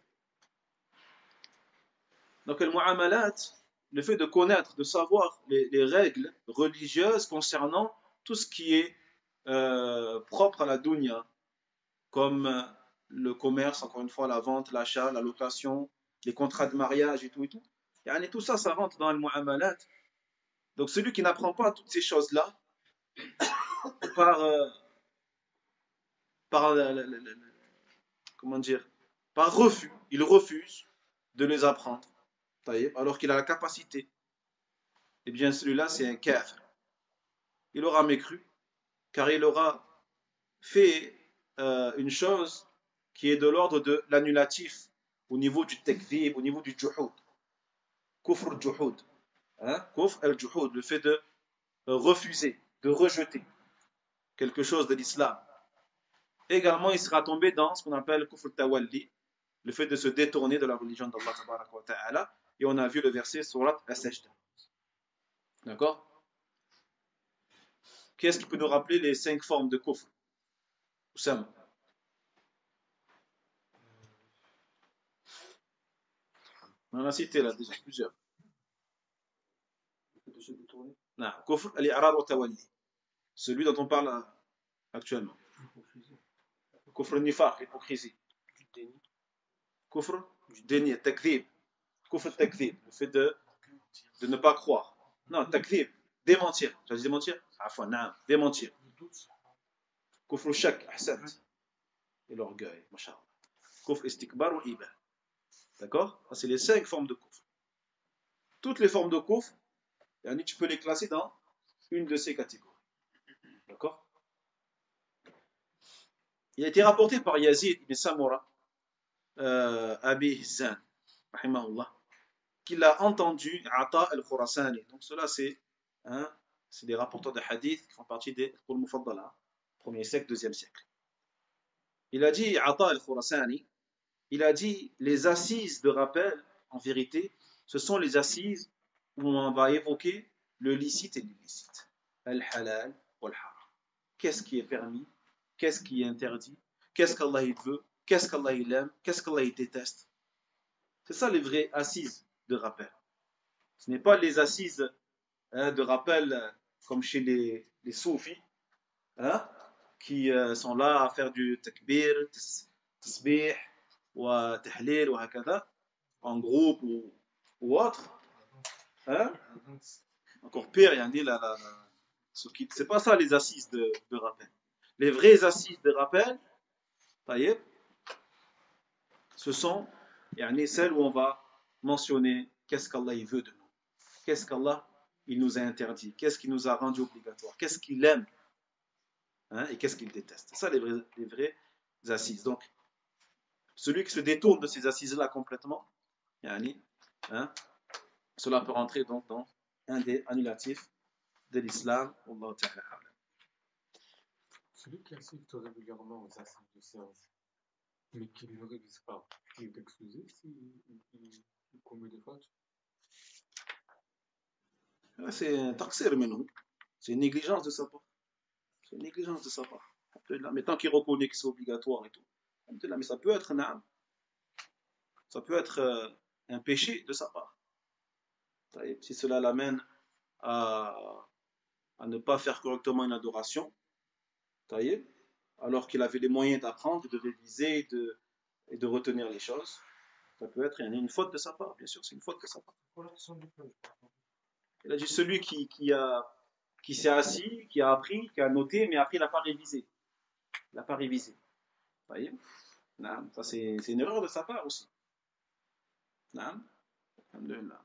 Donc le mu'amalat, le fait de connaître, de savoir les, les règles religieuses concernant tout ce qui est euh, propre à la dunya, comme le commerce, encore une fois, la vente, l'achat, la location, les contrats de mariage et tout et tout. Et tout ça, ça rentre dans le mu'amalat. Donc celui qui n'apprend pas toutes ces choses-là, par, euh, par euh, comment dire, par refus, il refuse de les apprendre, alors qu'il a la capacité. Eh bien celui-là, c'est un kafir. Il aura mécru, car il aura fait euh, une chose qui est de l'ordre de l'annulatif au niveau du takdhib, au niveau du juhud. Kufr al-juhud. Hein? Kufr al-juhud, le fait de refuser, de rejeter quelque chose de l'islam. Également, il sera tombé dans ce qu'on appelle kufr al-tawalli, le fait de se détourner de la religion d'Allah tabaraka wa ta'ala. Et on a vu le verset surat as-sajda. D'accord? Qu'est-ce qui peut nous rappeler les cinq formes de kufr? Oussama. On en a cité là déjà plusieurs. Non, kufr al-i'rad wa tawalli. Celui dont on parle actuellement. Kufr al-nifaq, l'hypocrisie. Kufr, déni, takdhib. Kufr al-takdhib, le fait de, de ne pas croire. Non, takdhib, démentir. J'ai dit démentir? Afwan, non, démentir. Kufr al-shak, ahsant. Et l'orgueil, mashallah. Kufr istikbar ou iba. D'accord? C'est les cinq formes de kufr. Toutes les formes de kufr, tu peux les classer dans une de ces catégories. D'accord? Il a été rapporté par Yazid ibn Samura, euh, Abi Hizzan, rahimahullah, qu'il a entendu Ata al-Khurasani. Donc cela c'est hein, c'est des rapporteurs de hadith qui font partie des Qul Mufaddala, premier siècle, deuxième siècle. Il a dit Ata al-Khurasani, il a dit les assises de rappel, en vérité, ce sont les assises où on va évoquer le licite et l'illicite, al-halal wal-haram. Qu'est-ce qui est permis, qu'est-ce qui est interdit, qu'est-ce qu'Allah il veut, qu'est-ce qu'Allah il aime, qu'est-ce qu'Allah il déteste. C'est ça les vraies assises de rappel. Ce n'est pas les assises hein, de rappel comme chez les, les soufis hein, qui euh, sont là à faire du takbir, tasbih, ou tahlil, ou hakada, en groupe ou, ou autre. Hein? Encore pire, il y a la, la, la, c'est pas ça les assises de, de rappel. Les vraies assises de rappel, taïeb, ce sont yani, celles où on va mentionner qu'est-ce qu'Allah il veut de nous, qu'est-ce qu'Allah il nous a interdit, qu'est-ce qu'il nous a rendu obligatoire, qu'est-ce qu'il aime hein, et qu'est-ce qu'il déteste. C'est ça les vraies, les vraies assises. Donc, celui qui se détourne de ces assises-là complètement, yani, hein, cela peut rentrer donc dans un des annulatifs de l'islam. Wallahu ta'ala. Celui qui assiste régulièrement aux assises de séance, mais qui ne révise pas, il est excusé s'il commet des fautes. C'est un taqsir minhu. C'est une négligence de sa part. C'est une négligence de sa part. Mais tant qu'il reconnaît que c'est obligatoire et tout, mais ça peut être naam. Ça peut être euh, un péché de sa part. Si cela l'amène à, à ne pas faire correctement une adoration, alors qu'il avait les moyens d'apprendre, de réviser et de, et de retenir les choses, ça peut être une faute de sa part, bien sûr, c'est une faute de sa part. Il a dit celui qui, qui, a, qui s'est assis, qui a appris, qui a noté, mais après il n'a pas révisé. Il n'a pas révisé. Vous voyez? Ça c'est, c'est une erreur de sa part aussi. نعم الحمد لله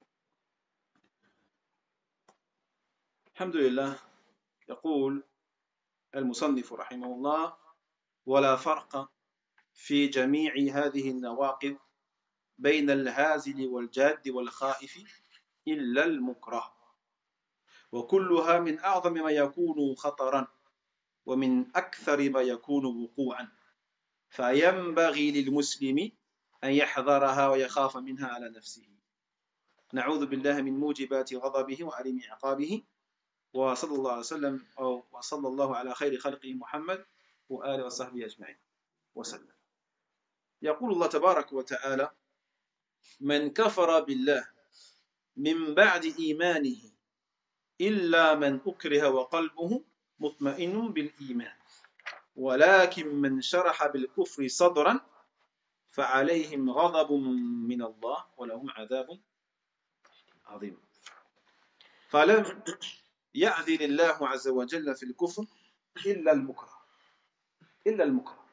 الحمد لله يقول المصنف رحمه الله ولا فرق في جميع هذه النواقض بين الهازل والجاد والخائف إلا المكره وكلها من أعظم ما يكون خطرا ومن أكثر ما يكون وقوعا فينبغي للمسلم أن يحذرها ويخاف منها على نفسه نعوذ بالله من موجبات غضبه وعليم عقابه وصلى الله عليه وسلم أو وصلى الله على خير خلقه محمد وآله وصحبه أجمعين وسلم. يقول الله تبارك وتعالى من كفر بالله من بعد إيمانه إلا من أكره وقلبه مطمئن بالإيمان ولكن من شرح بالكفر صدرا فعليهم غضب من الله ولهم عذاب عظيم فلم يأذن الله عز وجل في الكفر إلا المكره إلا المكره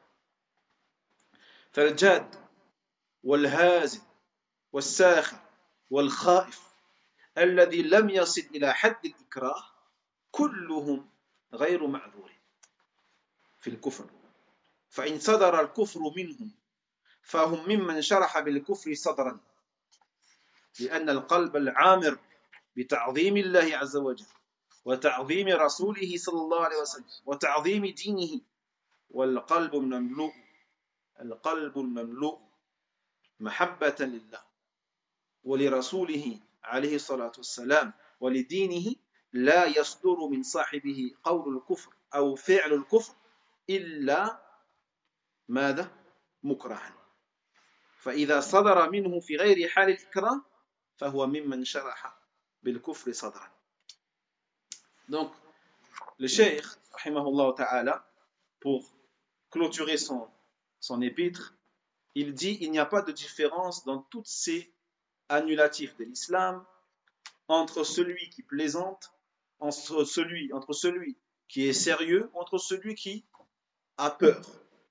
فالجاد والهازل والساخر والخائف الذي لم يصل إلى حد الإكراه كلهم غير معذور في الكفر فإن صدر الكفر منهم فهم ممن شرح بالكفر صدرا لأن القلب العامر بتعظيم الله عز وجل وتعظيم رسوله صلى الله عليه وسلم وتعظيم دينه والقلب المملوء القلب المملوء محبة لله ولرسوله عليه الصلاة والسلام ولدينه لا يصدر من صاحبه قول الكفر أو فعل الكفر إلا ماذا؟ مكرها فإذا صدر منه في غير حال الإكراه فهو ممن شرح بالكفر صدرا. Donc, le cheikh, rahimahullah ta'ala, pour clôturer son, son épître, il dit il n'y a pas de différence dans toutes ces annulatifs de l'islam entre celui qui plaisante, entre celui, entre celui qui est sérieux, entre celui qui a peur,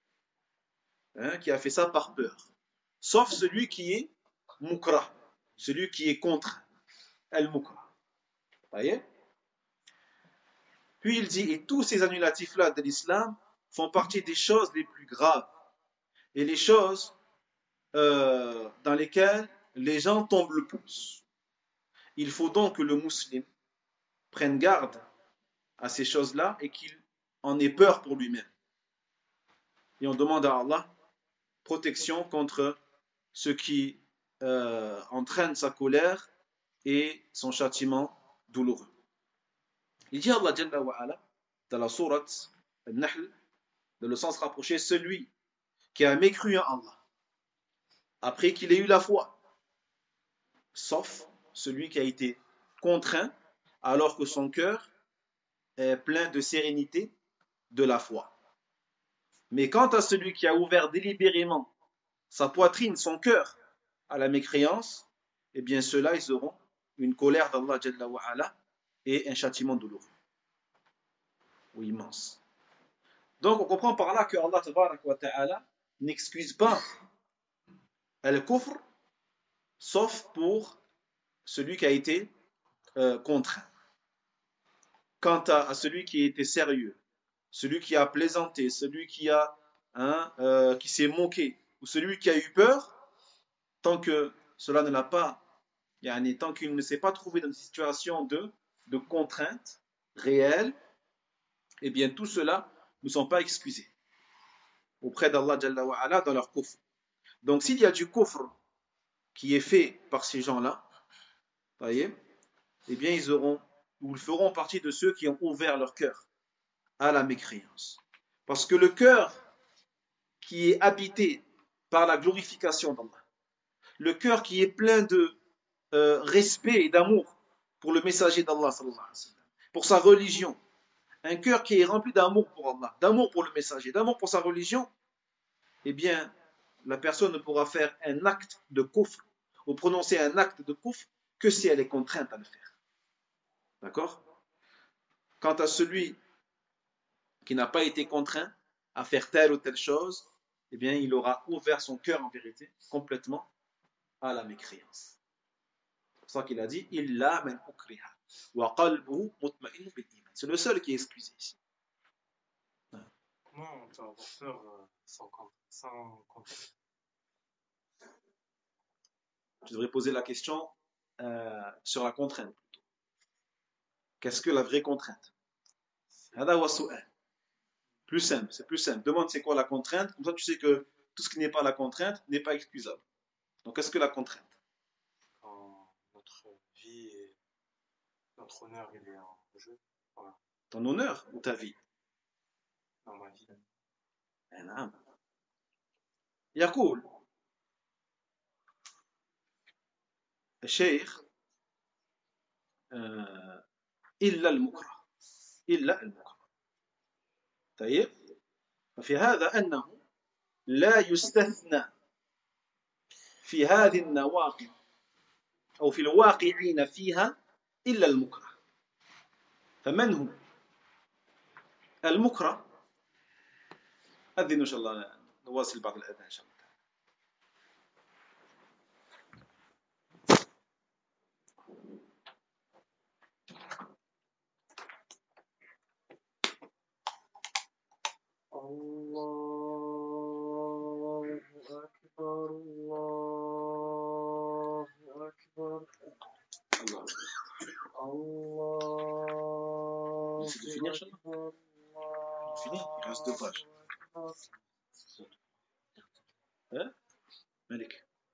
hein, qui a fait ça par peur, sauf celui qui est mukra, celui qui est contraint, al-mukra. Voyez? Puis il dit, et tous ces annulatifs-là de l'islam font partie des choses les plus graves et les choses euh, dans lesquelles les gens tombent le plus. Il faut donc que le musulman prenne garde à ces choses-là et qu'il en ait peur pour lui-même. Et on demande à Allah protection contre ce qui euh, entraîne sa colère et son châtiment douloureux. Il dit Allah Jalla wa Ala dans la sourate Al-Nahl, dans le sens rapproché, celui qui a mécru en Allah après qu'il ait eu la foi, sauf celui qui a été contraint alors que son cœur est plein de sérénité de la foi. Mais quant à celui qui a ouvert délibérément sa poitrine, son cœur à la mécréance, eh bien ceux-là, ils auront une colère d'Allah Jalla wa Ala et un châtiment douloureux ou immense. Donc on comprend par là que Allah Tabarak wa Ta'ala n'excuse pas al-kufr sauf pour celui qui a été euh, contraint. Quant à, à celui qui était sérieux, celui qui a plaisanté, celui qui a hein, euh, qui s'est moqué, ou celui qui a eu peur, tant que cela ne l'a pas, yani, tant qu'il ne s'est pas trouvé dans une situation de, de contrainte réelle, eh bien tout cela ne sont pas excusés auprès d'Allah Jalla wa Ala dans leur kufr. Donc s'il y a du kufr qui est fait par ces gens-là, voyez, eh bien ils auront, ou ils feront partie de ceux qui ont ouvert leur cœur à la mécréance. Parce que le cœur qui est habité par la glorification d'Allah, le cœur qui est plein de euh, respect et d'amour pour le messager d'Allah, pour sa religion, un cœur qui est rempli d'amour pour Allah, d'amour pour le messager, d'amour pour sa religion, eh bien, la personne ne pourra faire un acte de kufr ou prononcer un acte de kufr que si elle est contrainte à le faire. D'accord? Quant à celui qui n'a pas été contraint à faire telle ou telle chose, eh bien, il aura ouvert son cœur en vérité complètement à la mécréance. C'est pour ça qu'il a dit illa man ukriha wa qalbuhu mutma'in bil iman. C'est le seul qui est excusé ici. Comment on peut avoir peur euh, sans, sans contrainte? Tu devrais poser la question euh, sur la contrainte. Qu'est-ce que la vraie contrainte? Plus simple, c'est plus simple. Demande c'est quoi la contrainte, comme ça tu sais que tout ce qui n'est pas la contrainte n'est pas excusable. Donc qu'est-ce que la contrainte? Quand notre vie et notre honneur il est en jeu. Voilà. Ton honneur ou ta vie? Dans ma vie. نعم. يقول الشيخ إلا المكره إلا المكره. طيب ففي هذا أنه لا يستثنى في هذه النواقض أو في الواقعين فيها إلا المكره. فمن هو المكره؟ أذن إن شاء الله نواصل بعد الأذان إن شاء الله. الله أكبر الله أكبر الله الله C'est de finir, Inch'Allah. أكبر Fini, il reste deux pages. Hein Malik.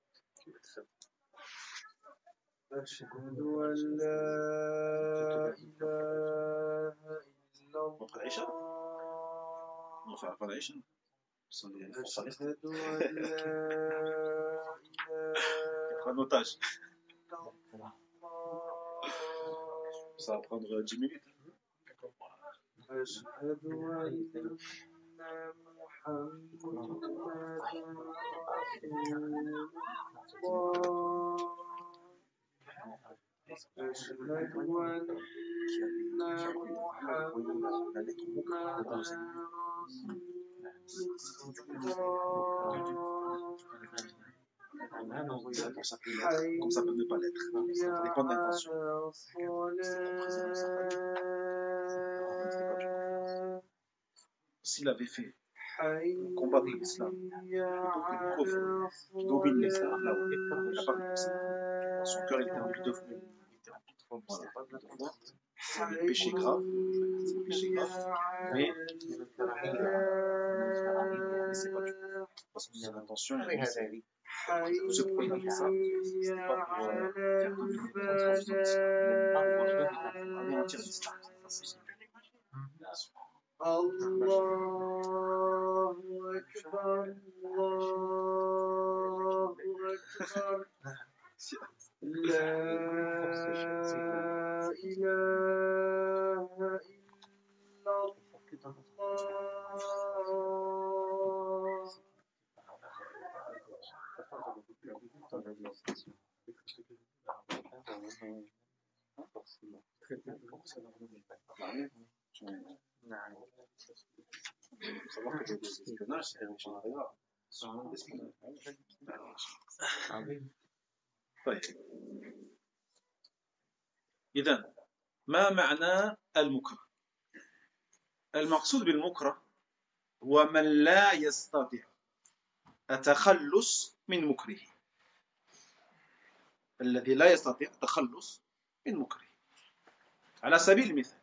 أشهد أن لا إله إلا On fait l'Aïcha? الله On fait l'Aïcha. أشهد أن لا Un otage. Ça va prendre dix minutes. أشهد أن محمدا رسول الله أشهد أن محمدا Comme ça peut ne pas l'être. Ça dépend de l'intention. S'il avait fait combattre l'islam plutôt que le kufr, qui domine l'islam, là où il n'a pas commencé, dans son cœur il était rempli de foi. Il était rempli de foi. C'est le péché grave, c'est le péché grave, mais c'est pas du tout. Parce que son intention, il a dit ce pourquoi il a fait ça, c'était pas pour euh, faire dominer les autres gens. Il n'aime pas pour anéantir l'islam. الله أكبر الله أكبر لا إله إلا Savoir que l'espionnage, c'est quelque chose de grave. طيب إذن ما معنى المكره؟ المقصود بالمكره هو من لا يستطيع التخلص من مكره، الذي لا يستطيع التخلص من مكره. على سبيل المثال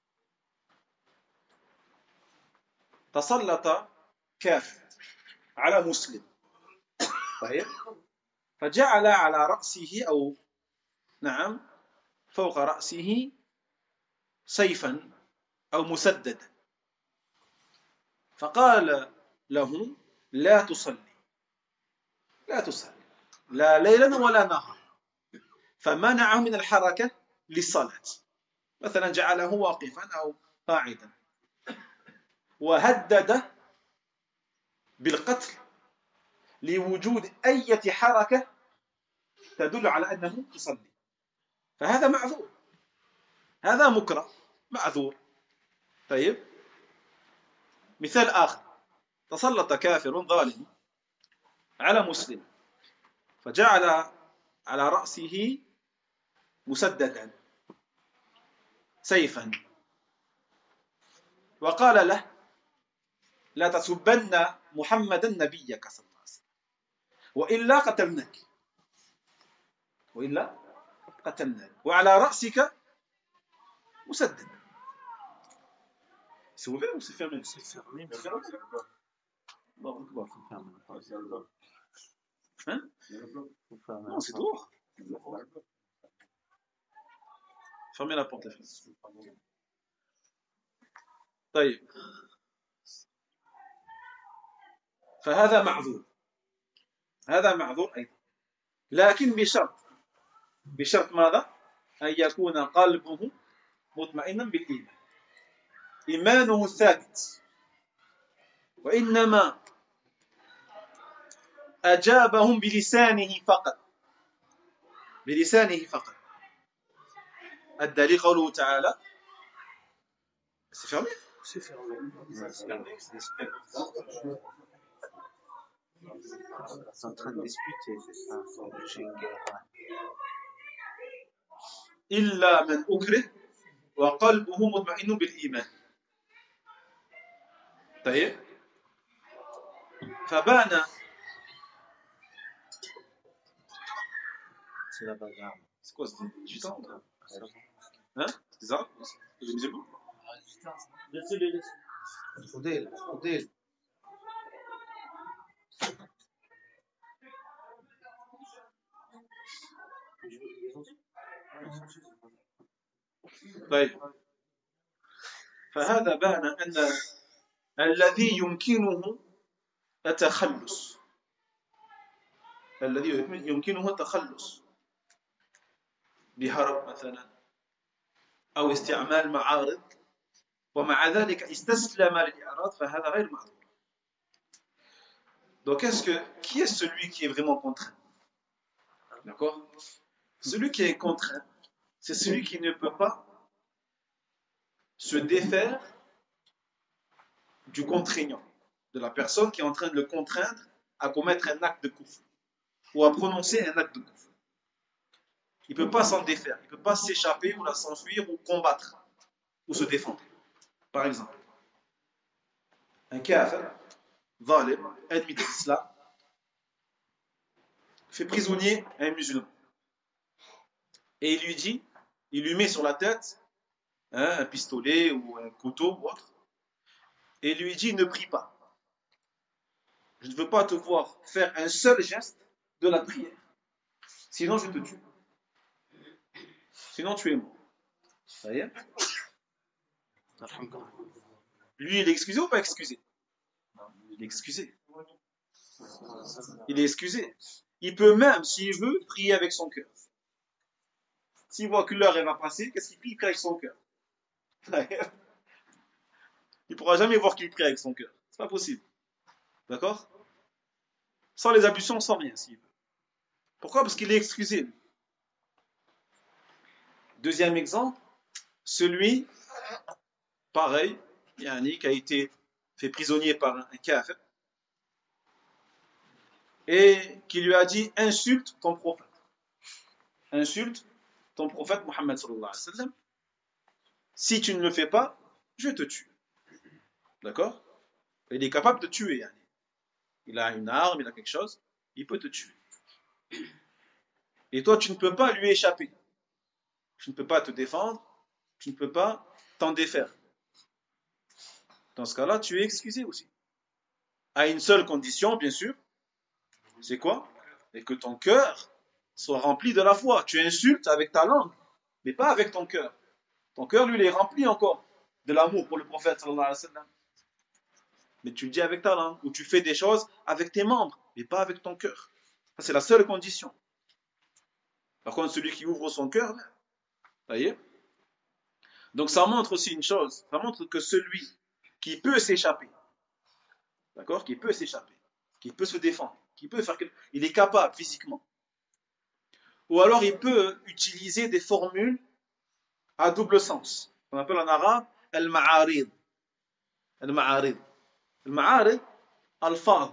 تسلط كافر على مسلم، طيب، فجعل على رأسه أو نعم فوق رأسه سيفا أو مسددا، فقال له لا تصلي لا تصلي لا ليلا ولا نهارا، فمنعه من الحركة للصلاة، مثلا جعله واقفا أو قاعدا، وهدد بالقتل لوجود أي حركة تدل على أنه يصلي، فهذا معذور، هذا مكره معذور. طيب مثال آخر، تسلط كافر ظالم على مسلم فجعل على رأسه مسددا سيفا وقال له لا تسبن محمدا نبيك صلى الله عليه وسلم وإلا قتلناك وإلا قتلناك وعلى رأسك مسدد. C'est ouvert ou c'est fermé? C'est fermé. Bon, hein? Non, c'est dehors. Fermez la porte. طيب فهذا معذور، هذا معذور أيضا، لكن بشرط بشرط ماذا؟ أن يكون قلبه مطمئنا بالإيمان، إيمانه ثابت، وإنما أجابهم بلسانه فقط، بلسانه فقط. الدليل قوله تعالى C'est fermé? C'est fermé. Ils sont en train de discuter, c'est ça, c'est une guerre. إلا من أكره وقلبه مطمئن بالإيمان. طيب فبان C'est la bagarre. C'est quoi, c'était dix-huit ans? Hein? C'est ça? Vous aimez beaucoup? Laissez-les, laissez. Fodel, Fodel. طيب فهذا بان أن الذي يمكنه التخلص الذي يمكنه التخلص بهرب مثلا أو استعمال معارض ومع ذلك استسلم للإعراض فهذا غير معذور. Donc est-ce que qui est celui qui est vraiment contraint? D'accord? Celui qui est contraint, c'est celui qui ne peut pas se défaire du contraignant, de la personne qui est en train de le contraindre à commettre un acte de kufr ou à prononcer un acte de kufr. Il ne peut pas s'en défaire, il ne peut pas s'échapper ou la s'enfuir ou combattre ou se défendre. Par exemple, un kafir, zalim, ennemi de l'islam, fait prisonnier un musulman. Et il lui dit, il lui met sur la tête hein, un pistolet ou un couteau ou autre, et il lui dit, ne prie pas. Je ne veux pas te voir faire un seul geste de la prière. Sinon, je te tue. Sinon, tu es mort. Ça y est? Lui, il est excusé ou pas excusé? Il est excusé. Il est excusé. Il peut même, s'il veut, prier avec son cœur. S'il voit que l'heure va passer, qu'est-ce qu'il prie? Il prie avec son cœur. Il ne pourra jamais voir qu'il prie avec son cœur. C'est pas possible. D'accord? Sans les ablutions, sans rien, s'il veut. Pourquoi? Parce qu'il est excusé. Lui. Deuxième exemple, celui, pareil, yani, qui a été fait prisonnier par un kafir et qui lui a dit insulte ton prophète. Insulte ton prophète Mohammed sallallahu alayhi wa sallam. Si tu ne le fais pas, je te tue. D'accord? Il est capable de tuer. Yani. Il a une arme, il a quelque chose, il peut te tuer. Et toi, tu ne peux pas lui échapper. Tu ne peux pas te défendre, tu ne peux pas t'en défaire. Dans ce cas-là, tu es excusé aussi. À une seule condition, bien sûr, c'est quoi? C'est que ton cœur soit rempli de la foi. Tu insultes avec ta langue, mais pas avec ton cœur. Ton cœur, lui, il est rempli encore de l'amour pour le prophète sallallahu alayhi wa sallam. Mais tu le dis avec ta langue, ou tu fais des choses avec tes membres, mais pas avec ton cœur. Ça, c'est la seule condition. Par contre, celui qui ouvre son cœur, là, vous voyez? Donc ça montre aussi une chose, ça montre que celui qui peut s'échapper, d'accord, qui peut s'échapper, qui peut se défendre, qui peut faire quelque... il est capable physiquement. Ou alors il peut utiliser des formules à double sens. On appelle en arabe al-ma'arid. Al-ma'arid. Al-ma'arid, al-fad.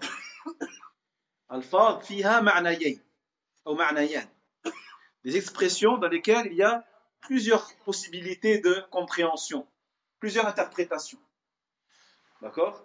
Al-fad fiha ma'nayayn ou ma'nayan. Des expressions dans lesquelles il y a plusieurs possibilités de compréhension, plusieurs interprétations. D'accord?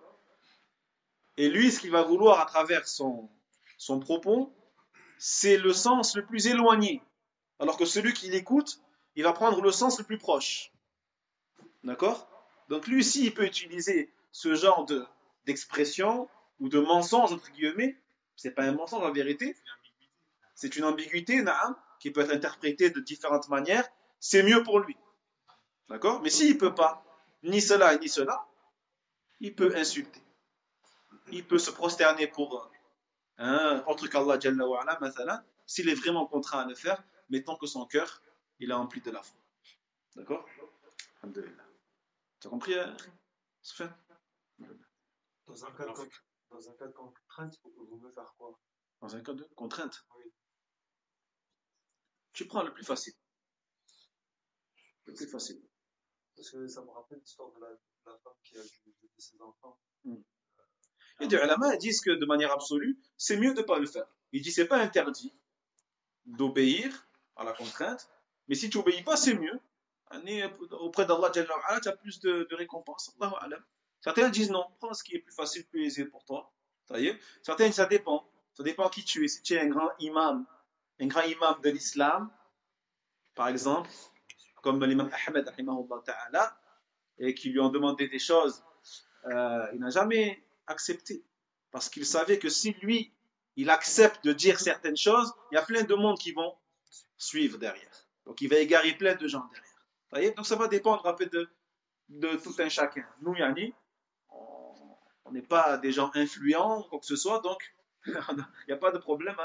Et lui, ce qu'il va vouloir à travers son, son propos, c'est le sens le plus éloigné. Alors que celui qui l'écoute, il va prendre le sens le plus proche. D'accord? Donc lui aussi, il peut utiliser ce genre de, d'expression ou de mensonge, entre guillemets. C'est pas un mensonge en vérité. C'est une ambiguïté, na'am, qui peut être interprétée de différentes manières. C'est mieux pour lui. D'accord? Mais s'il ne peut pas, ni cela ni cela, il peut insulter. Il peut se prosterner pour hein, autre qu'Allah Jalla wa Ala, mathalan, s'il est vraiment contraint à le faire, mais tant que son cœur, il est rempli de la foi. D'accord? Alhamdulillah. Tu as compris, hein? Soufiane? Dans un cas de, dans un cas de contrainte, vous me faire quoi? Dans un cas de contrainte? Oui. Tu prends le plus facile. Le plus facile. Parce que ça me rappelle l'histoire de la, de la femme qui a dû jeter ses enfants. Mm. Et des ulama disent que de manière absolue, c'est mieux de ne pas le faire. Ils disent que ce n'est pas interdit d'obéir à la contrainte, mais si tu n'obéis pas, c'est mieux. Auprès d'Allah, tu as plus de, de récompenses. Allahu a'lam. Certains disent non, prends ce qui est plus facile, plus aisé pour toi. Ça y est. Certains, ça dépend. Ça dépend qui tu es. Si tu es un grand imam, un grand imam de l'islam, par exemple, comme l'imam Ahmed, ta'ala, et qui lui ont demandé des choses, euh, il n'a jamais accepté. Parce qu'il savait que si lui, il accepte de dire certaines choses, il y a plein de monde qui vont suivre derrière. Donc il va égarer plein de gens derrière. Vous voyez? Donc ça va dépendre un peu de, de tout un chacun. Nous, Yani, on n'est pas des gens influents, quoi que ce soit, donc il n'y a pas de problème à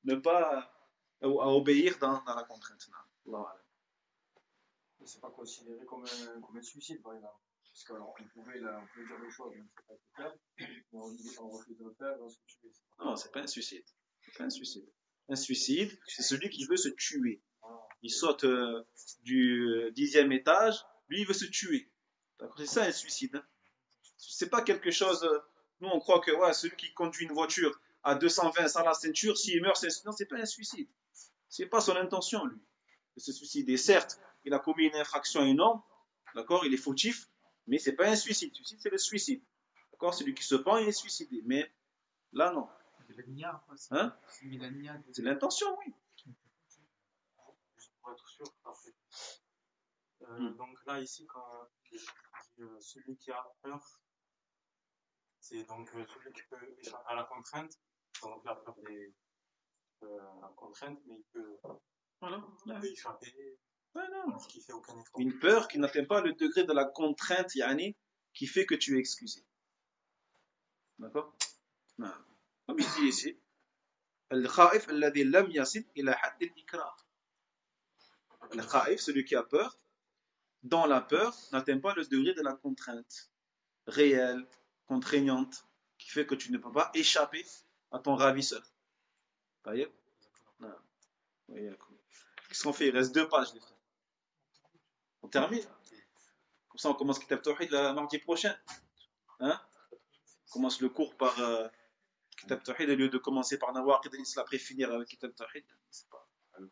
ne pas ou à obéir dans, dans la contrainte. Allah alam. Mais c'est pas considéré comme un, comme un suicide, par exemple. Parce qu'on pouvait, là, on pouvait dire des choses, mais c'est pas efficace. Mais on, on refuse de le faire, on se tue. Non, c'est pas un suicide. C'est pas un suicide. Un suicide, c'est celui qui veut se tuer. Il saute euh, du euh, dixième étage, lui il veut se tuer. D'accord, c'est ça un suicide. Hein. C'est pas quelque chose. Euh, nous on croit que ouais, celui qui conduit une voiture à deux cent vingt sans la ceinture, s'il meurt, c'est un suicide. Non, c'est pas un suicide. C'est pas son intention lui de se suicider. Certes, il a commis une infraction énorme, d'accord, il est fautif, mais c'est pas un suicide. Le suicide, c'est le suicide. D'accord, celui qui se pend, il est suicidé. Mais là, non. C'est la niade, quoi. Hein? C'est la niade. C'est l'intention, oui. Juste pour être sûr, après. Euh, Hmm. Donc là, ici, quand je dis euh, celui qui a peur, c'est donc euh, celui qui peut échapper à la contrainte. Donc la peur des euh, la contrainte, mais il peut, Voilà. il peut échapper Ouais, non. parce qu'il fait aucun effort. Une peur qui n'atteint pas le degré de la contrainte, yani, qui fait que tu es excusé. D'accord? Non. Comme il dit ici, Al-Khaif alladhi lam yasid ila hadd al-ikrah. Al-Khaif, celui qui a peur, dans la peur, n'atteint pas le degré de la contrainte réelle, contraignante, qui fait que tu ne peux pas échapper à ton ravisseur. Vous voyez? Non. Oui, qu'est-ce qu'on fait? Il reste deux pages, les frères. On termine. Comme ça, on commence Kitab Tawhid le mardi prochain. Hein? On commence le cours par euh, Kitab Tawhid au lieu de commencer par Nawaqid al-Islam après finir avec Kitab Tawhid. C'est pas.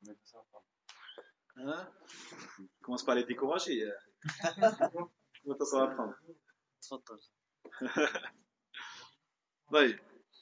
Hein? On commence par les décourager. Comment ça va prendre? طيب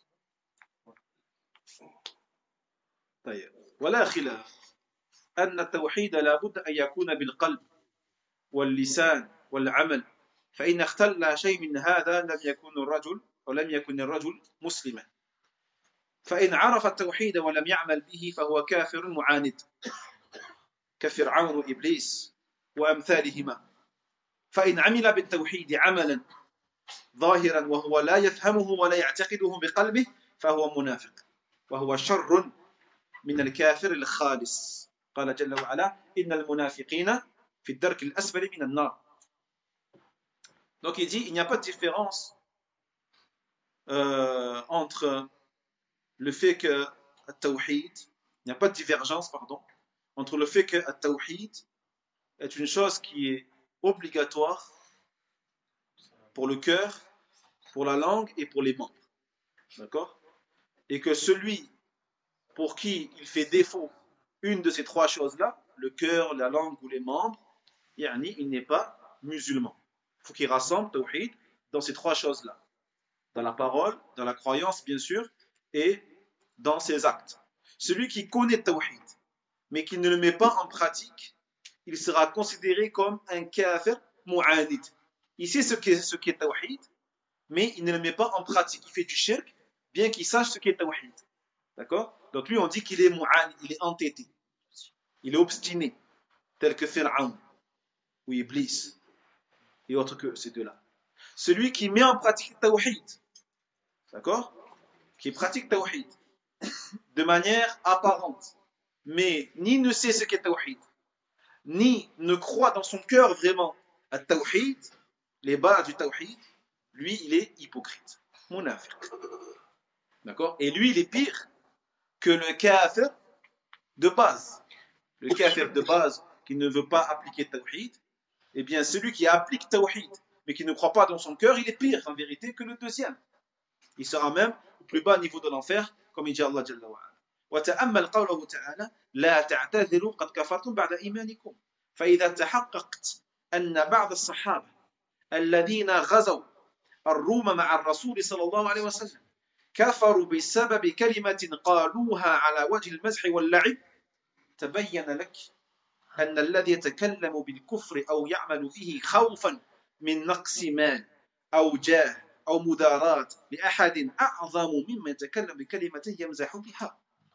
طيب ولا خلاف أن التوحيد لابد أن يكون بالقلب واللسان والعمل فإن اختل شيء من هذا لم يكن الرجل ولم يكن الرجل مسلما فإن عرف التوحيد ولم يعمل به فهو كافر معاند كفرعون وإبليس وأمثالهما فإن عمل بالتوحيد عملا ظاهرا وهو لا يفهمه ولا يعتقده بقلبه فهو منافق وهو شر من الكافر الخالص قال جل وعلا إن المنافقين في الدرك الأسفل من النار. Donc il dit il n'y a pas de différence euh, entre le fait que At-Tawhid, il n'y a pas de divergence pardon entre le fait que At-Tawhid est une chose qui est obligatoire pour le cœur, pour la langue et pour les membres. D'accord? Et que celui pour qui il fait défaut une de ces trois choses-là, le cœur, la langue ou les membres, yani, il n'est pas musulman. Il faut qu'il rassemble Tawhid dans ces trois choses-là. Dans la parole, dans la croyance bien sûr, et dans ses actes. Celui qui connaît Tawhid, mais qui ne le met pas en pratique, il sera considéré comme un kafir mu'anid. Il sait ce qu'est, ce qu'est Tawhid, mais il ne le met pas en pratique. Il fait du shirk, bien qu'il sache ce qu'est Tawhid. D'accord? Donc lui, on dit qu'il est mu'anid, il est entêté. Il est obstiné, tel que Pharaon ou Iblis et autres que ces deux-là. Celui qui met en pratique Tawhid, d'accord? Qui pratique Tawhid de manière apparente, mais ni ne sait ce qu'est Tawhid, ni ne croit dans son cœur vraiment à Tawhid, les bases du Tawhid, lui, il est hypocrite, munafiq. D'accord? Et lui, il est pire que le kafir de base. Le kafir de base qui ne veut pas appliquer Tawhid, eh bien, celui qui applique Tawhid, mais qui ne croit pas dans son cœur, il est pire en vérité que le deuxième. Il sera même au plus bas niveau de l'enfer, comme il dit Allah Jalla wa Ala. وتأمل قوله تعالى لا تعتذروا قد كفرتم بعد إيمانكم فإذا تحققت أن بعض الصحابة الذين غزوا الروم مع الرسول صلى الله عليه وسلم كفروا بسبب كلمة قالوها على وجه المزح واللعب تبين لك أن الذي يتكلم بالكفر أو يعمل فيه خوفا من نقص مال أو جاه أو مداراة لأحد أعظم ممن يتكلم بكلمة يمزح بها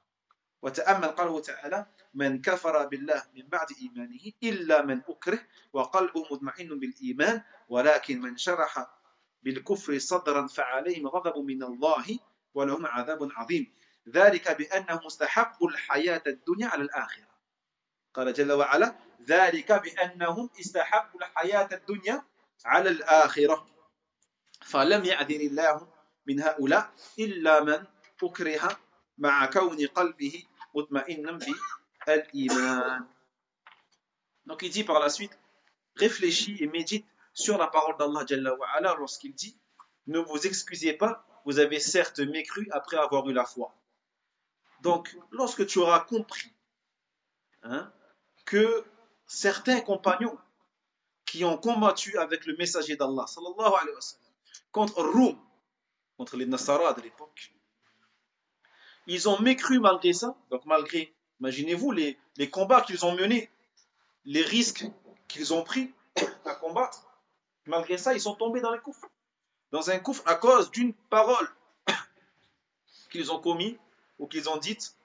وتأمل قوله تعالى من كفر بالله من بعد إيمانه إلا من أكره وقلبه مطمئن بالإيمان ولكن من شرح بالكفر صدرا فعليهم غضب من الله ولهم عذاب عظيم. ذلك بأنهم استحبوا الحياة الدنيا على الآخرة. قال جل وعلا ذلك بأنهم استحبوا الحياة الدنيا على الآخرة فلم يعذر الله من هؤلاء إلا من أكره مع كون قلبه مطمئنا بالإيمان. Donc il dit par la suite, réfléchis et médite sur la parole d'Allah Jalla wa Ala lorsqu'il dit, ne vous excusez pas, vous avez certes mécru après avoir eu la foi. Donc lorsque tu auras compris hein, que certains compagnons qui ont combattu avec le messager d'Allah sallallahu alayhi wa sallam contre Roum, contre les Nasara de l'époque, ils ont mécru malgré ça, donc malgré, imaginez-vous les, les combats qu'ils ont menés, les risques qu'ils ont pris à combattre, malgré ça ils sont tombés dans le coufre, dans un coufre à cause d'une parole qu'ils ont commis ou qu'ils ont dite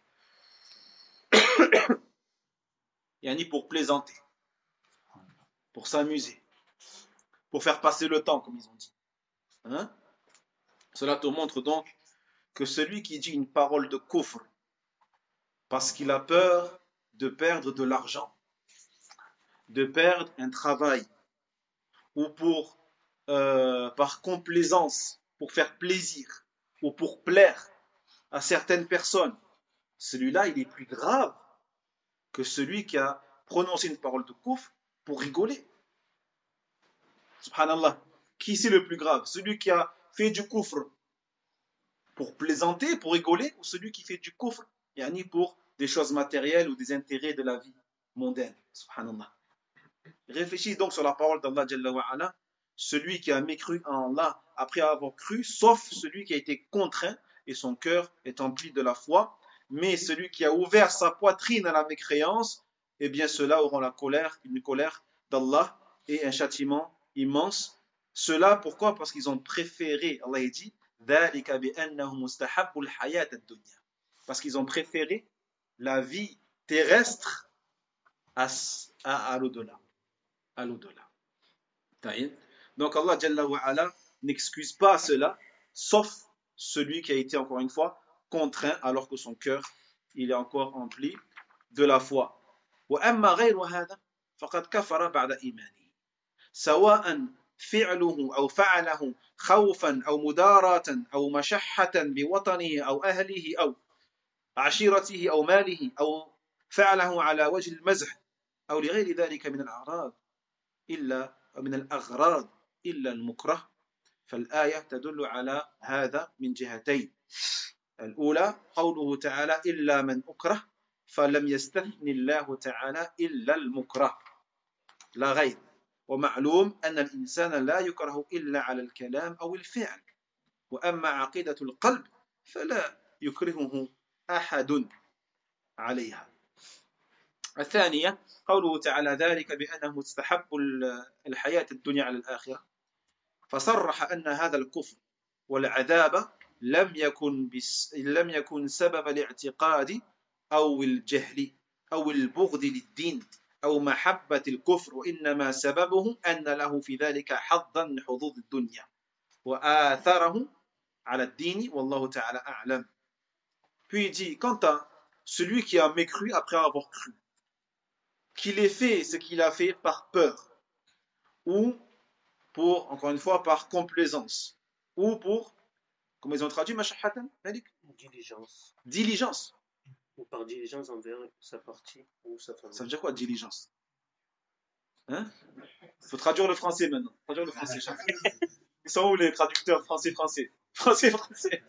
yani pour plaisanter, pour s'amuser, pour faire passer le temps comme ils ont dit hein? Cela te montre donc que celui qui dit une parole de coufre parce qu'il a peur de perdre de l'argent, de perdre un travail ou pour euh, par complaisance, pour faire plaisir ou pour plaire à certaines personnes, celui-là il est plus grave que celui qui a prononcé une parole de coufre pour rigoler. Subhanallah, qui c'est le plus grave? Celui qui a fait du coufre pour plaisanter, pour rigoler, ou celui qui fait du coufre yani pour des choses matérielles ou des intérêts de la vie mondaine? Subhanallah. Réfléchis donc sur la parole d'Allah Jalla wa Ala, celui qui a mécru en Allah après avoir cru, sauf celui qui a été contraint et son cœur est empli de la foi, mais celui qui a ouvert sa poitrine à la mécréance, eh bien ceux-là auront la colère, une colère d'Allah et un châtiment immense. Cela pourquoi? Parce qu'ils ont préféré, Allah dit, parce qu'ils ont préféré la vie terrestre à, à, à l'au-delà. À l'au-delà. Donc Allah Jalla wa Ala n'excuse pas cela, sauf celui qui a été encore une fois contraint alors que son cœur il est encore empli de la foi. وأما غير هذا فقد كفر بعد إيمانه سواء فعله أو فعله خوفا أو مداراة أو مشحة بوطنه أو أهله أو عشيرته أو ماله أو فعله على وجه المزح أو لغير ذلك من الأعراض إلا من الأغراض إلا المكره. فالآية تدل على هذا من جهتين. الأولى قوله تعالى إلا من أكره فلم يستثن الله تعالى إلا المكره لا غير. ومعلوم أن الإنسان لا يكره إلا على الكلام أو الفعل، وأما عقيدة القلب فلا يكرهه أحد عليها. الثانية قوله تعالى ذلك بأنه مستحب الحياة الدنيا على الآخرة، فصرح أن هذا الكفر والعذاب لم يكن بس لم يكن سبب الاعتقاد أو الجهل أو البغض للدين أو محبة الكفر، وإنما سببه أن له في ذلك حظا من حظوظ الدنيا وآثره على الدين والله تعالى أعلم. Puis il dit, quant à celui qui a mécru après avoir cru, qu'il ait fait ce qu'il a fait par peur, ou pour, encore une fois, par complaisance, ou pour, comment ils ont traduit, mashahatan, diligence. Diligence. Ou par diligence envers sa partie ou sa famille. Ça veut dire quoi, diligence? Hein? Il faut traduire le français maintenant. Traduire le français. Ils sont où les traducteurs français-français? Français-français.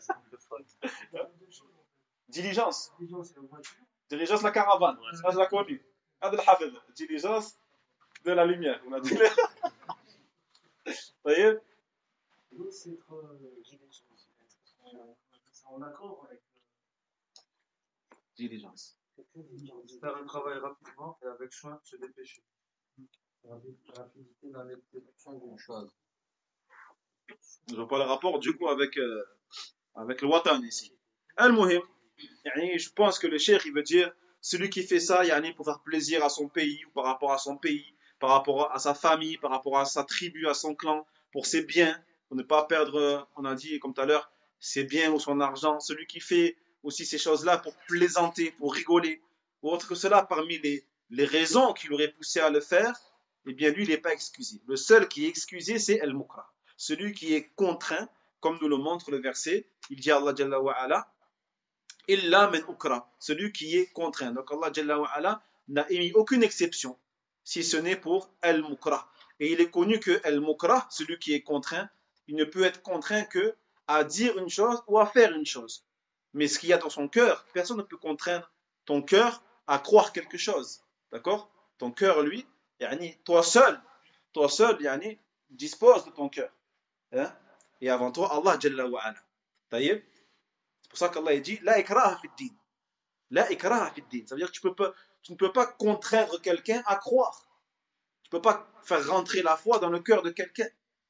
Diligence. Diligence, la caravane. Ça, je la connais. Adel Hafid. Diligence de la lumière. On a dit. Vous voyez? C'est être diligence. C'est en accord avec. Diligence. Faire un travail rapidement et avec soin se dépêcher. Rapidité dans l'exécution d'une chose. Je vois pas le rapport du coup avec, euh, avec le watan ici. Al-Muhim, je pense que le cheikh il veut dire celui qui fait ça yani, pour faire plaisir à son pays ou par rapport à son pays, par rapport à sa famille, par rapport à sa tribu, à son clan, pour ses biens, pour ne pas perdre, on a dit comme tout à l'heure, ses biens ou son argent. Celui qui fait aussi ces choses-là pour plaisanter, pour rigoler, ou autre que cela, parmi les, les raisons qui l'auraient poussé à le faire, eh bien lui, il n'est pas excusé. Le seul qui est excusé, c'est al-mukra. Celui qui est contraint, comme nous le montre le verset, il dit Allah Jalla wa Ala, illa men ukra, celui qui est contraint. Donc Allah Jalla wa Ala n'a émis aucune exception, si ce n'est pour al-mukra. Et il est connu que al-mukra, celui qui est contraint, il ne peut être contraint que à dire une chose ou à faire une chose. Mais ce qu'il y a dans son cœur, personne ne peut contraindre ton cœur à croire quelque chose. D'accord? Ton cœur, lui, yani, toi seul, toi seul, yani, dispose de ton cœur. Hein? Et avant toi, Allah Jalla wa Ala. C'est pour ça qu'Allah dit La ikraha fi din. La ikraha fi din. Ça veut dire que tu, peux pas, tu ne peux pas contraindre quelqu'un à croire. Tu ne peux pas faire rentrer la foi dans le cœur de quelqu'un.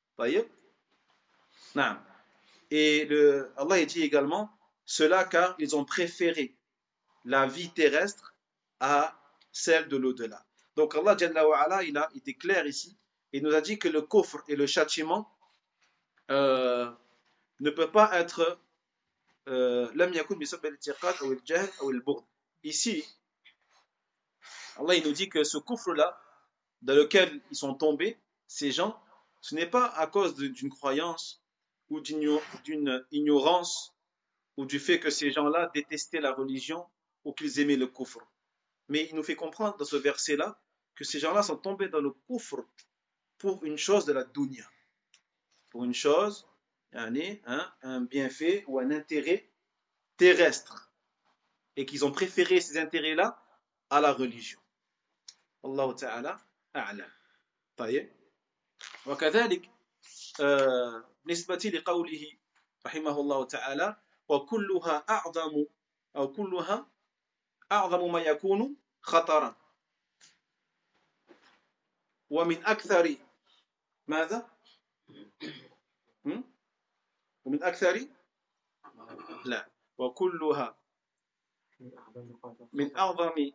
Et le, Allah dit également cela car ils ont préféré la vie terrestre à celle de l'au-delà. Donc Allah Jalla wa Ala, il a été clair ici et nous a dit que le kufr et le châtiment euh, ne peut pas être lam yakun bi sabab al-i'tiqad ou al-jahl ou al-bughd. Ici, Allah il nous dit que ce kufr là dans lequel ils sont tombés, ces gens, ce n'est pas à cause d'une croyance ou d'une ignorance ou du fait que ces gens-là détestaient la religion ou qu'ils aimaient le kufr. Mais il nous fait comprendre dans ce verset-là que ces gens-là sont tombés dans le kufr pour une chose de la dunya. Pour une chose, un, un bienfait ou un intérêt terrestre. Et qu'ils ont préféré ces intérêts-là à la religion. Allah Ta'ala a'lam. طيب. وكذلك بالنسبة لقوله رحمه الله تعالى وكلها أعظم أو كلها أعظم ما يكون خطرا ومن أكثر ماذا؟ ومن أكثر لا وكلها من أعظم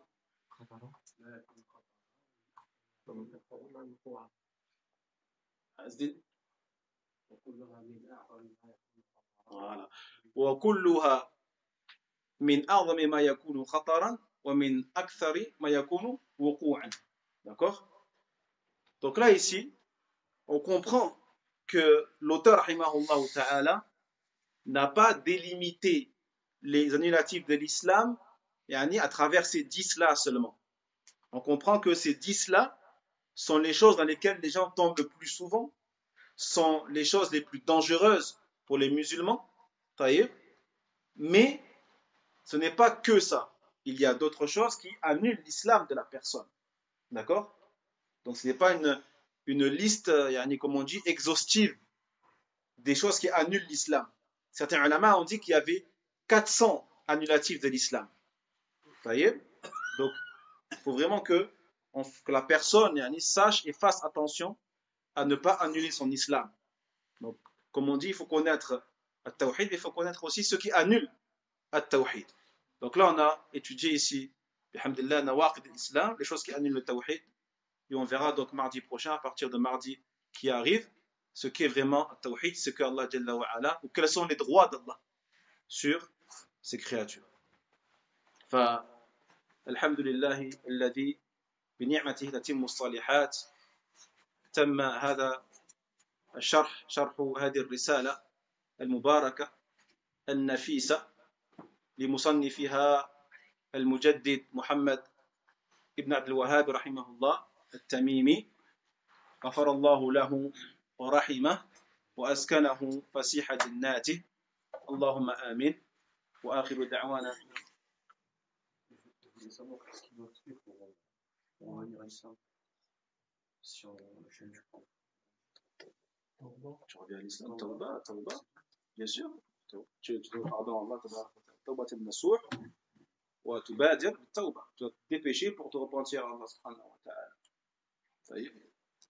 وكلها من أعظم ما يكون خطرا ومن أكثر ما يكون وقوعا. D'accord? Donc là ici, on comprend que l'auteur rahimahullah ta'ala n'a pas délimité les annulatifs de l'islam yani, à travers ces dix-là seulement. On comprend que ces dix-là sont les choses dans lesquelles les gens tombent le plus souvent, sont les choses les plus dangereuses pour les musulmans, mais ce n'est pas que ça. Il y a d'autres choses qui annulent l'islam de la personne. D'accord? Donc ce n'est pas une, une liste, comme on dit, exhaustive des choses qui annulent l'islam. Certains ulama ont dit qu'il y avait quatre cents annulatifs de l'islam. Donc il faut vraiment que, on, que la personne yani, sache et fasse attention à ne pas annuler son islam. Donc, comme on dit, il faut connaître at-tawhid, mais il faut connaître aussi ce qui annule at-tawhid. Donc là, on a étudié ici, bihamdillah, nawaqid al-islam, les choses qui annulent le tawhid. Et on verra donc mardi prochain, à partir de mardi qui arrive, ce qui est vraiment at-tawhid, ce que Allah Jalla wa Ala, ou quels sont les droits d'Allah sur ces créatures. Fa, alhamdulillah, alladhi, بنعمته تتم الصالحات تم هذا الشرح شرح هذه الرسالة المباركة النفيسة لمصنفها المجدد محمد ابن عبد الوهاب رحمه الله التميمي غفر الله له ورحمه وأسكنه فسيح جناته اللهم آمين وآخر دعوانا On va lire ça sur le chaîne du coup. Tu reviens à l'islam, Tawba, Tawba, bien sûr. Tu dois pardon Allah, Tawba ibn Nasuh, wa tubadir Tawba. Tu dois te dépêcher pour te repentir à Allah subhanahu wa ta'ala. Ça y est.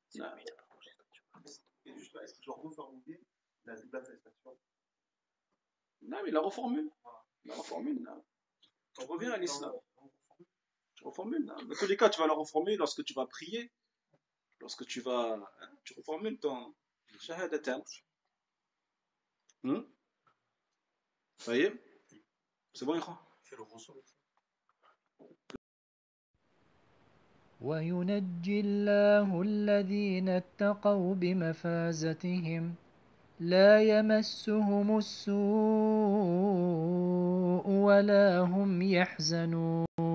Et juste, est-ce que tu dois reformuler la double attestation? Non, mais la reformule. La reformule, non. On revient à l'islam. Tu reformules. Dans tous les cas, tu vas la reformuler lorsque tu vas prier, lorsque tu vas, hein, tu reformules ton shahadatan. Hmm? Ça y est. C'est bon, Ikha? وينجي الله الذين اتقوا بمفازتهم لا يمسهم السوء ولا هم يحزنون